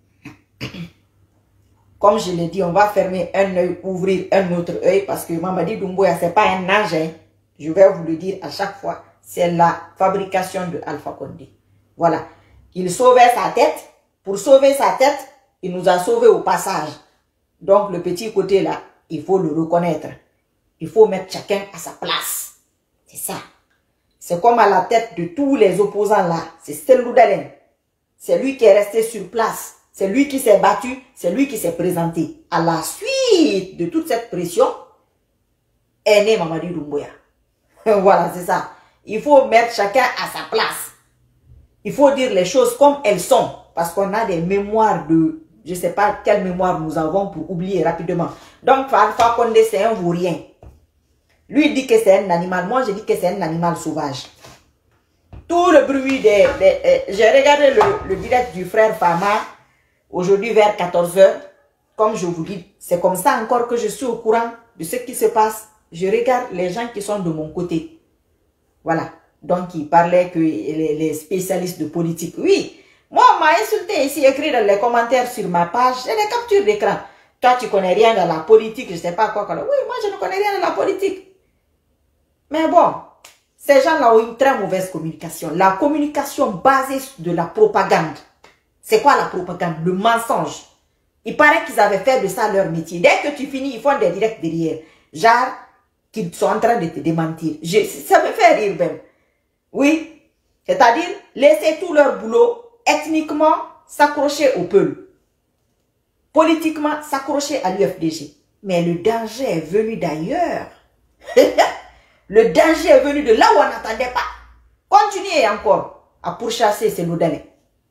comme je l'ai dit, on va fermer un œil, ouvrir un autre œil, parce que Mamadi Doumbouya, ce n'est pas un ange. Hein. Je vais vous le dire à chaque fois. C'est la fabrication de Alpha Condé. Voilà. Il sauvait sa tête. Pour sauver sa tête, il nous a sauvés au passage. Donc, le petit côté là, il faut le reconnaître. Il faut mettre chacun à sa place. C'est ça. C'est comme à la tête de tous les opposants là. C'est Cellou Dalein. C'est lui qui est resté sur place. C'est lui qui s'est battu. C'est lui qui s'est présenté. À la suite de toute cette pression, est né Mamadi Doumbouya. Voilà, c'est ça. Il faut mettre chacun à sa place. Il faut dire les choses comme elles sont. Parce qu'on a des mémoires de... Je ne sais pas quelle mémoire nous avons pour oublier rapidement. Donc, Alpha Condé, c'est un vaurien. Lui, il dit que c'est un animal. Moi, je dis que c'est un animal sauvage. Tout le bruit des... des euh, J'ai regardé le, le direct du frère Fama aujourd'hui vers quatorze heures. Comme je vous dis, c'est comme ça encore que je suis au courant de ce qui se passe. Je regarde les gens qui sont de mon côté. Voilà. Donc, il parlait que les, les spécialistes de politique, oui. Moi, on m'a insulté ici, écrit dans les commentaires sur ma page. J'ai des captures d'écran. Toi, tu connais rien dans la politique, je ne sais pas quoi. Oui, moi, je ne connais rien dans la politique. Mais bon, ces gens-là ont une très mauvaise communication. La communication basée de la propagande. C'est quoi la propagande? Le mensonge. Il paraît qu'ils avaient fait de ça leur métier. Dès que tu finis, ils font des directs derrière. Genre, qu'ils sont en train de te démentir. Je, ça me fait rire même. Oui. C'est-à-dire, laisser tout leur boulot, ethniquement, s'accrocher au peuple. Politiquement, s'accrocher à l'U F D G. Mais le danger est venu d'ailleurs. Le danger est venu de là où on n'attendait pas. Continuez encore à pourchasser Cellou Dalein.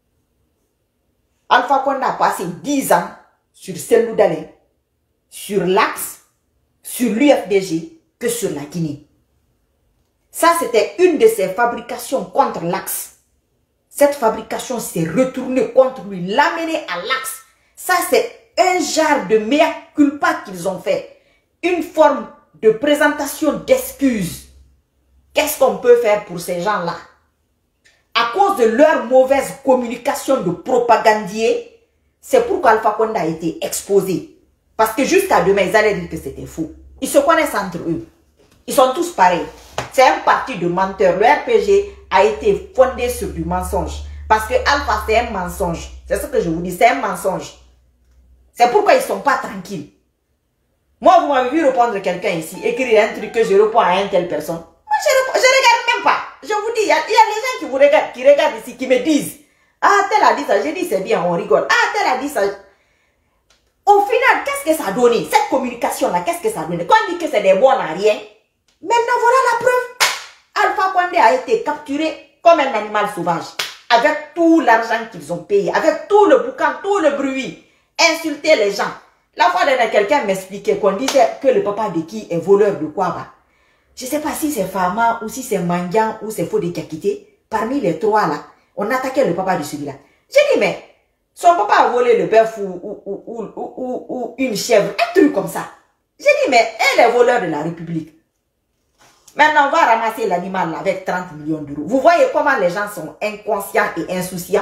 Alpha Condé a passé dix ans sur Cellou Dalein, sur l'Axe, sur l'U F D G, que sur la Guinée. Ça, c'était une de ses fabrications contre l'Axe. Cette fabrication s'est retournée contre lui, l'amener à l'Axe. Ça, c'est un genre de mea culpa qu'ils ont fait. Une forme de présentation d'excuses. Qu'est-ce qu'on peut faire pour ces gens-là? À cause de leur mauvaise communication de propagandier, c'est pourquoi Alpha Condé a été exposé. Parce que jusqu'à demain, ils allaient dire que c'était faux. Ils se connaissent entre eux. Ils sont tous pareils. C'est un parti de menteurs. Le R P G a été fondé sur du mensonge. Parce que Alpha, c'est un mensonge. C'est ce que je vous dis, c'est un mensonge. C'est pourquoi ils ne sont pas tranquilles. Moi, vous m'avez vu répondre quelqu'un ici, écrire un truc que je réponds à une telle personne. Moi, je ne regarde même pas. Je vous dis, il y, y a des gens qui vous regardent, qui regardent ici, qui me disent, ah, tel a dit ça. J'ai dit, c'est bien, on rigole. Ah, tel a dit ça. Au final, qu'est-ce que ça a donné? Cette communication-là, qu'est-ce que ça a donné? Quand on dit que c'est des bons à rien, maintenant, voilà la preuve. Alpha Condé a été capturé comme un animal sauvage. Avec tout l'argent qu'ils ont payé, avec tout le boucan, tout le bruit. Insulter les gens. La fois dernière, quelqu'un m'expliquait qu'on disait que le papa de qui est voleur de quoi va. Je ne sais pas si c'est Fama ou si c'est Mangan ou c'est Fodé qui a quitté. Parmi les trois là, on attaquait le papa de celui-là. J'ai dit, mais son papa a volé le bœuf ou, ou, ou, ou, ou, ou une chèvre, un truc comme ça. J'ai dit, mais elle est voleur de la République. Maintenant, on va ramasser l'animal avec trente millions d'euros. Vous voyez comment les gens sont inconscients et insouciants?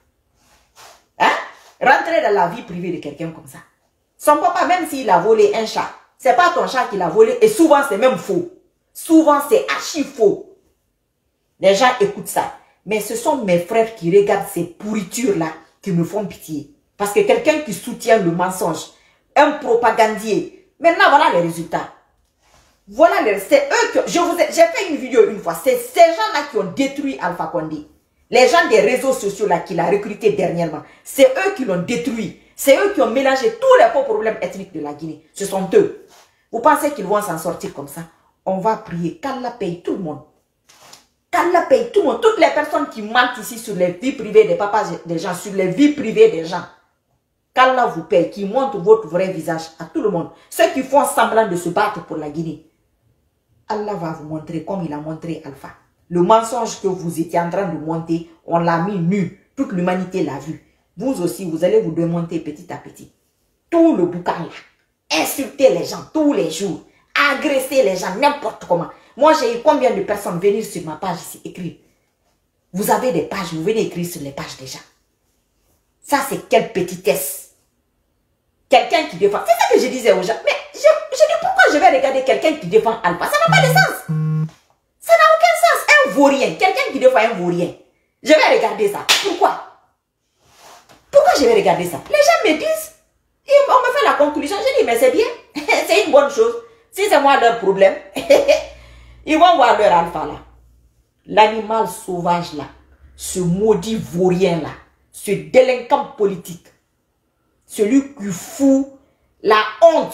Hein? Rentrer dans la vie privée de quelqu'un comme ça. Son papa, même s'il a volé un chat, c'est pas ton chat qui l'a volé et souvent c'est même faux. Souvent c'est archi faux. Les gens écoutent ça. Mais ce sont mes frères qui regardent ces pourritures-là qui me font pitié. Parce que quelqu'un qui soutient le mensonge, un propagandier, maintenant voilà les résultats. Voilà, les, c'est eux que, je vous ai, j'ai fait une vidéo une fois, c'est ces gens-là qui ont détruit Alpha Condé. Les gens des réseaux sociaux là qui l'ont recruté dernièrement, c'est eux qui l'ont détruit. C'est eux qui ont mélangé tous les faux problèmes ethniques de la Guinée. Ce sont eux. Vous pensez qu'ils vont s'en sortir comme ça? On va prier qu'Allah paye tout le monde. Qu'Allah paye tout le monde. Toutes les personnes qui mentent ici sur les vies privées des papas des gens, sur les vies privées des gens. Qu'Allah vous paye, qui montre votre vrai visage à tout le monde. Ceux qui font semblant de se battre pour la Guinée. Allah va vous montrer comme il a montré Alpha. Le mensonge que vous étiez en train de monter, on l'a mis nu. Toute l'humanité l'a vu. Vous aussi, vous allez vous démonter petit à petit. Tout le boucan là. Insulter les gens tous les jours. Agresser les gens n'importe comment. Moi, j'ai eu combien de personnes venir sur ma page ici écrire. Vous avez des pages, vous venez écrire sur les pages des gens. Ça, c'est quelle petitesse. Quelqu'un qui défend. C'est ça que je disais aux gens. Mais je, je dis pourquoi je vais regarder quelqu'un qui défend Alpha. Ça n'a pas de sens. Ça n'a aucun sens. Un vaurien. Quelqu'un qui défend un vaurien. Je vais regarder ça. Pourquoi? Pourquoi je vais regarder ça? Les gens me disent. On me fait la conclusion. Je dis mais c'est bien. C'est une bonne chose. Si c'est moi leur problème. Ils vont voir leur Alpha là. L'animal sauvage là. Ce maudit vaurien là. Ce délinquant politique. Celui qui fout la honte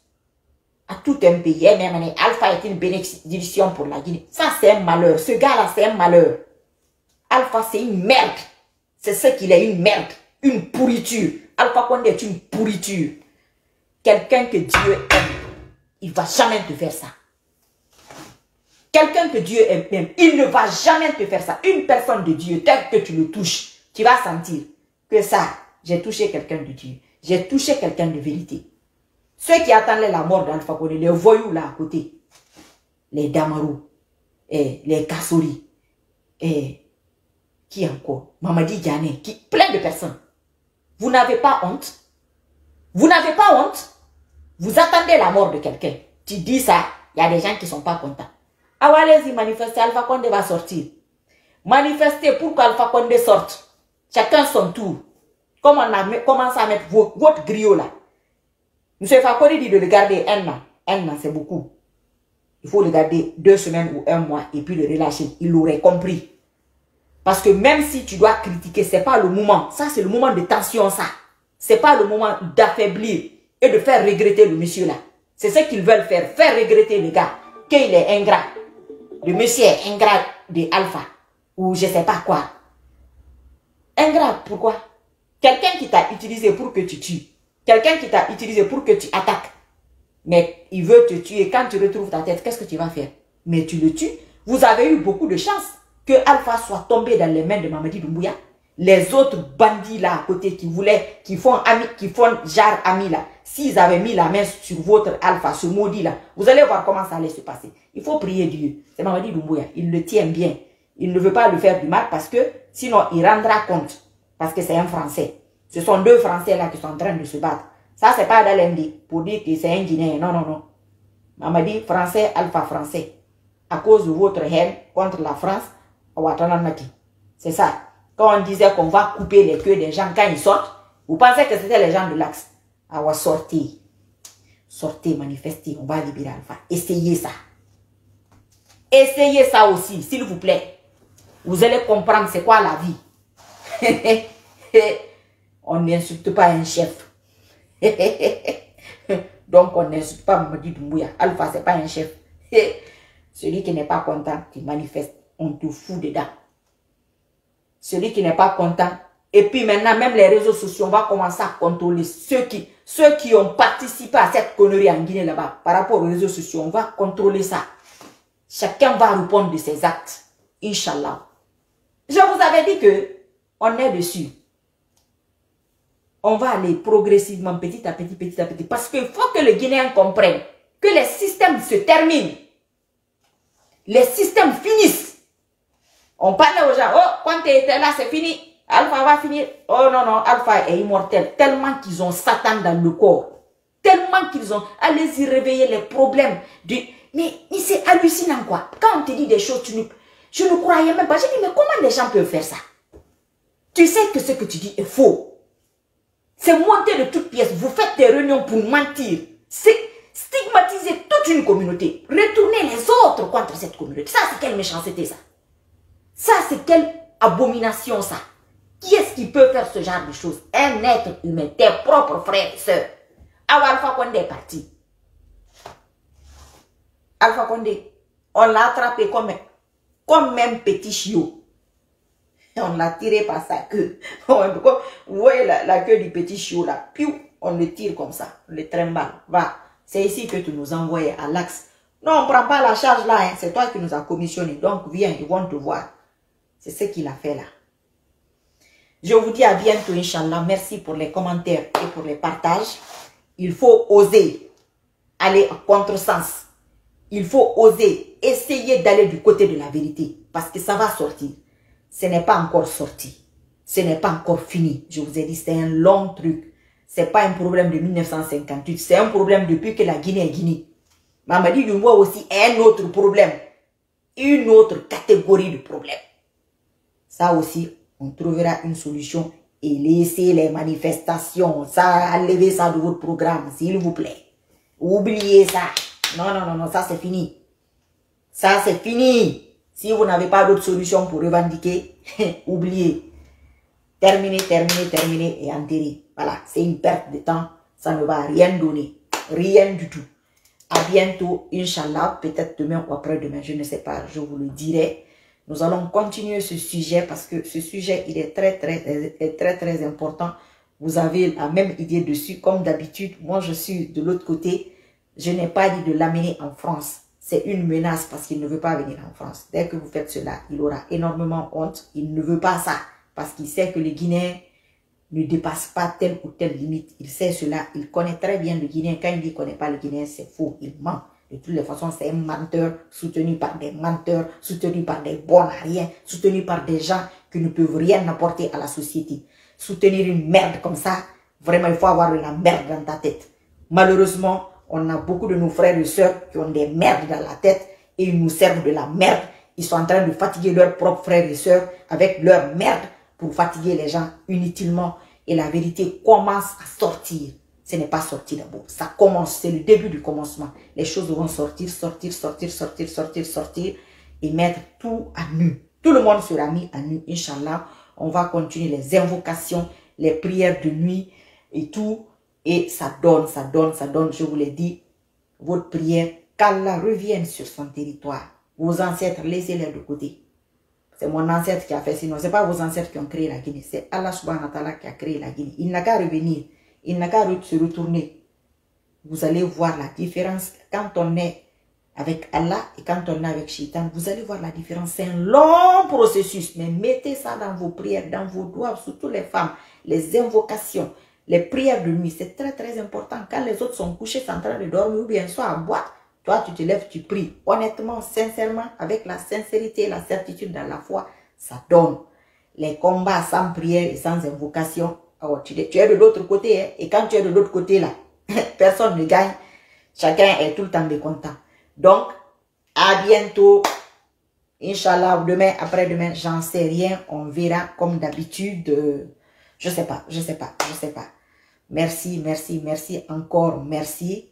à tout un pays. Même Alpha est une bénédiction pour la Guinée. Ça, c'est un malheur. Ce gars-là, c'est un malheur. Alpha, c'est une merde. C'est ce qu'il est, une merde. Une pourriture. Alpha Condé est une pourriture. Quelqu'un que Dieu aime, il ne va jamais te faire ça. Quelqu'un que Dieu aime, il ne va jamais te faire ça. Une personne de Dieu, tel que tu le touches, tu vas sentir que ça, j'ai touché quelqu'un de Dieu. J'ai touché quelqu'un de vérité. Ceux qui attendaient la mort d'Alpha Condé, les voyous là à côté, les Damarou, et les Kassori, et qui encore? Mamadi Diané, qui, plein de personnes. Vous n'avez pas honte? Vous n'avez pas honte? Vous attendez la mort de quelqu'un. Tu dis ça, il y a des gens qui ne sont pas contents. Ah ouais, allez-y, manifester, Alpha Condé va sortir. Manifestez pour qu'Alpha Condé sorte. Chacun son tour. Comme on a commencé à mettre votre, votre griot là. Monsieur Fakoli dit de le garder un an. Un an, c'est beaucoup. Il faut le garder deux semaines ou un mois et puis le relâcher. Il l'aurait compris. Parce que même si tu dois critiquer, ce n'est pas le moment. Ça, c'est le moment de tension, ça. Ce n'est pas le moment d'affaiblir et de faire regretter le monsieur là. C'est ce qu'ils veulent faire. Faire regretter le gars. Qu'il est ingrat. Le monsieur est ingrat de Alpha. Ou je ne sais pas quoi. Ingrat, pourquoi? Quelqu'un qui t'a utilisé pour que tu tues. Quelqu'un qui t'a utilisé pour que tu attaques. Mais il veut te tuer. Quand tu retrouves ta tête, qu'est-ce que tu vas faire? Mais tu le tues. Vous avez eu beaucoup de chance que Alpha soit tombé dans les mains de Mamadi Doumbouya. Les autres bandits là à côté qui voulaient, qui font ami, qui font genre amis là, s'ils avaient mis la main sur votre Alpha, ce maudit là, vous allez voir comment ça allait se passer. Il faut prier Dieu. C'est Mamadi Doumbouya. Il le tient bien. Il ne veut pas le faire du mal parce que sinon il rendra compte. Parce que c'est un Français. Ce sont deux Français là qui sont en train de se battre. Ça, c'est pas d'Alendi pour dire que c'est un Guinéen. Non, non, non. Mamadi, Français, Alpha Français. À cause de votre haine contre la France, c'est ça. Quand on disait qu'on va couper les queues des gens quand ils sortent, vous pensez que c'était les gens de l'Axe. Ah ouais, sortez. Sortez, manifestez, on va libérer Alpha. Essayez ça. Essayez ça aussi, s'il vous plaît. Vous allez comprendre c'est quoi la vie. On n'insulte pas un chef. Donc on n'insulte pas Mamadi Doumbouya. Alpha, c'est pas un chef. Celui qui n'est pas content, qui manifeste, on te fout dedans. Celui qui n'est pas content. Et puis maintenant, même les réseaux sociaux, on va commencer à contrôler ceux qui, ceux qui ont participé à cette connerie en Guinée là-bas, par rapport aux réseaux sociaux, on va contrôler ça. Chacun va répondre de ses actes. Inch'Allah. Je vous avais dit que on est dessus. On va aller progressivement, petit à petit, petit à petit. Parce qu'il faut que les Guinéens comprennent que les systèmes se terminent. Les systèmes finissent. On parlait aux gens, oh, quand tu étais là, c'est fini. Alpha va finir. Oh non, non, Alpha est immortel. Tellement qu'ils ont Satan dans le corps. Tellement qu'ils ont... Allez-y réveiller les problèmes. De... Mais, mais c'est hallucinant quoi. Quand on te dit des choses, tu ne... je ne croyais même pas. J'ai dit, mais comment les gens peuvent faire ça? Tu sais que ce que tu dis est faux. C'est monter de toutes pièces. Vous faites des réunions pour mentir. C'est stigmatiser toute une communauté. Retourner les autres contre cette communauté. Ça, c'est quelle méchanceté, ça? Ça, c'est quelle abomination, ça? Qui est-ce qui peut faire ce genre de choses? Un être humain, tes propres frères et sœurs. Ah, Alpha Condé est parti. Alpha Condé, on l'a attrapé comme, comme un petit chiot. On l'a tiré par sa queue. Vous voyez la, la queue du petit chiot là. Puis on le tire comme ça. On le trimballe. Va. C'est ici que tu nous envoies à l'axe. Non, on ne prend pas la charge là. Hein. C'est toi qui nous as commissionné. Donc viens, ils vont te voir. C'est ce qu'il a fait là. Je vous dis à bientôt, Inch'Allah. Merci pour les commentaires et pour les partages. Il faut oser aller en contresens. Il faut oser essayer d'aller du côté de la vérité. Parce que ça va sortir. Ce n'est pas encore sorti. Ce n'est pas encore fini. Je vous ai dit, c'est un long truc. Ce n'est pas un problème de mille neuf cent cinquante-huit. C'est un problème depuis que la Guinée est Guinée. Mamadi Dumbo aussi un autre problème. Une autre catégorie de problèmes. Ça aussi, on trouvera une solution. Et laissez les manifestations. Ça, enlevez ça de votre programme, s'il vous plaît. Oubliez ça. Non, non, non, non, ça c'est fini. Ça c'est fini. Si vous n'avez pas d'autre solution pour revendiquer, oubliez. Terminez, terminez, terminez et enterrez. Voilà, c'est une perte de temps. Ça ne va rien donner. Rien du tout. À bientôt, Inch'Allah. Peut-être demain ou après-demain, je ne sais pas. Je vous le dirai. Nous allons continuer ce sujet parce que ce sujet, il est très, très, est très, très important. Vous avez la même idée dessus. Comme d'habitude, moi, je suis de l'autre côté. Je n'ai pas dit de l'amener en France. C'est une menace parce qu'il ne veut pas venir en France. Dès que vous faites cela, il aura énormément honte. Il ne veut pas ça parce qu'il sait que les Guinéens ne dépassent pas telle ou telle limite. Il sait cela. Il connaît très bien le Guinéen. Quand il dit qu'il ne connaît pas le Guinéen, c'est faux. Il ment. De toutes les façons, c'est un menteur soutenu par des menteurs, soutenu par des bons à rien, soutenu par des gens qui ne peuvent rien apporter à la société. Soutenir une merde comme ça, vraiment, il faut avoir de la merde dans ta tête. Malheureusement, on a beaucoup de nos frères et sœurs qui ont des merdes dans la tête et ils nous servent de la merde. Ils sont en train de fatiguer leurs propres frères et sœurs avec leur merde pour fatiguer les gens inutilement. Et la vérité commence à sortir. Ce n'est pas sorti d'abord. Ça commence, c'est le début du commencement. Les choses vont sortir, sortir, sortir, sortir, sortir, sortir et mettre tout à nu. Tout le monde sera mis à nu, Inch'Allah. On va continuer les invocations, les prières de nuit et tout. Et ça donne, ça donne, ça donne, je vous l'ai dit, votre prière, qu'Allah revienne sur son territoire. Vos ancêtres, laissez-les de côté. C'est mon ancêtre qui a fait sinon, ce n'est pas vos ancêtres qui ont créé la Guinée, c'est Allah subhanahu wa ta'ala qui a créé la Guinée. Il n'a qu'à revenir, il n'a qu'à se retourner. Vous allez voir la différence quand on est avec Allah et quand on est avec Shaitan. Vous allez voir la différence, c'est un long processus, mais mettez ça dans vos prières, dans vos doigts, surtout les femmes, les invocations. Les prières de nuit, c'est très très important. Quand les autres sont couchés, sont en train de dormir ou bien soit à boîte, toi tu te lèves, tu pries. Honnêtement, sincèrement, avec la sincérité et la certitude dans la foi, ça donne. Les combats sans prière et sans invocation, oh, tu, tu es de l'autre côté. Hein, et quand tu es de l'autre côté là, personne ne gagne. Chacun est tout le temps mécontent. Donc, à bientôt. Inch'Allah, demain, après-demain, j'en sais rien. On verra comme d'habitude. Euh, je sais pas, je sais pas, je sais pas. Merci, merci, merci, encore merci.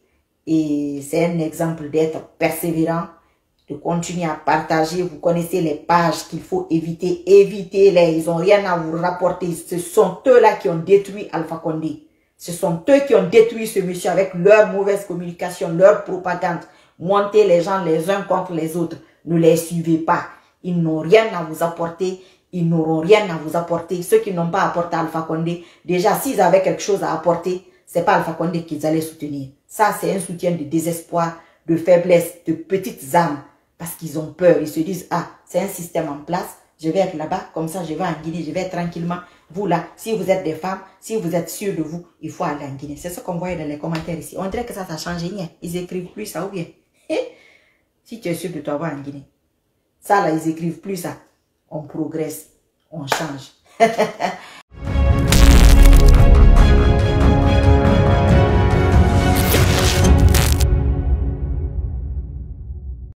Et c'est un exemple d'être persévérant, de continuer à partager. Vous connaissez les pages qu'il faut éviter. Évitez-les, ils n'ont rien à vous rapporter. Ce sont eux-là qui ont détruit Alpha Condé. Ce sont eux qui ont détruit ce monsieur avec leur mauvaise communication, leur propagande. Monter les gens les uns contre les autres. Ne les suivez pas. Ils n'ont rien à vous apporter. Ils n'auront rien à vous apporter. Ceux qui n'ont pas apporté Alpha Condé, déjà s'ils avaient quelque chose à apporter, c'est pas Alpha Condé qu'ils allaient soutenir. Ça, c'est un soutien de désespoir, de faiblesse, de petites âmes. Parce qu'ils ont peur. Ils se disent, ah, c'est un système en place. Je vais être là-bas. Comme ça, je vais en Guinée. Je vais être tranquillement. Vous là, si vous êtes des femmes, si vous êtes sûrs de vous, il faut aller en Guinée. C'est ce qu'on voit dans les commentaires ici. On dirait que ça, ça a changé. Ils écrivent plus ça ou bien. Si tu es sûr de toi, va en Guinée. Ça là, ils écrivent plus ça. On progresse. On change.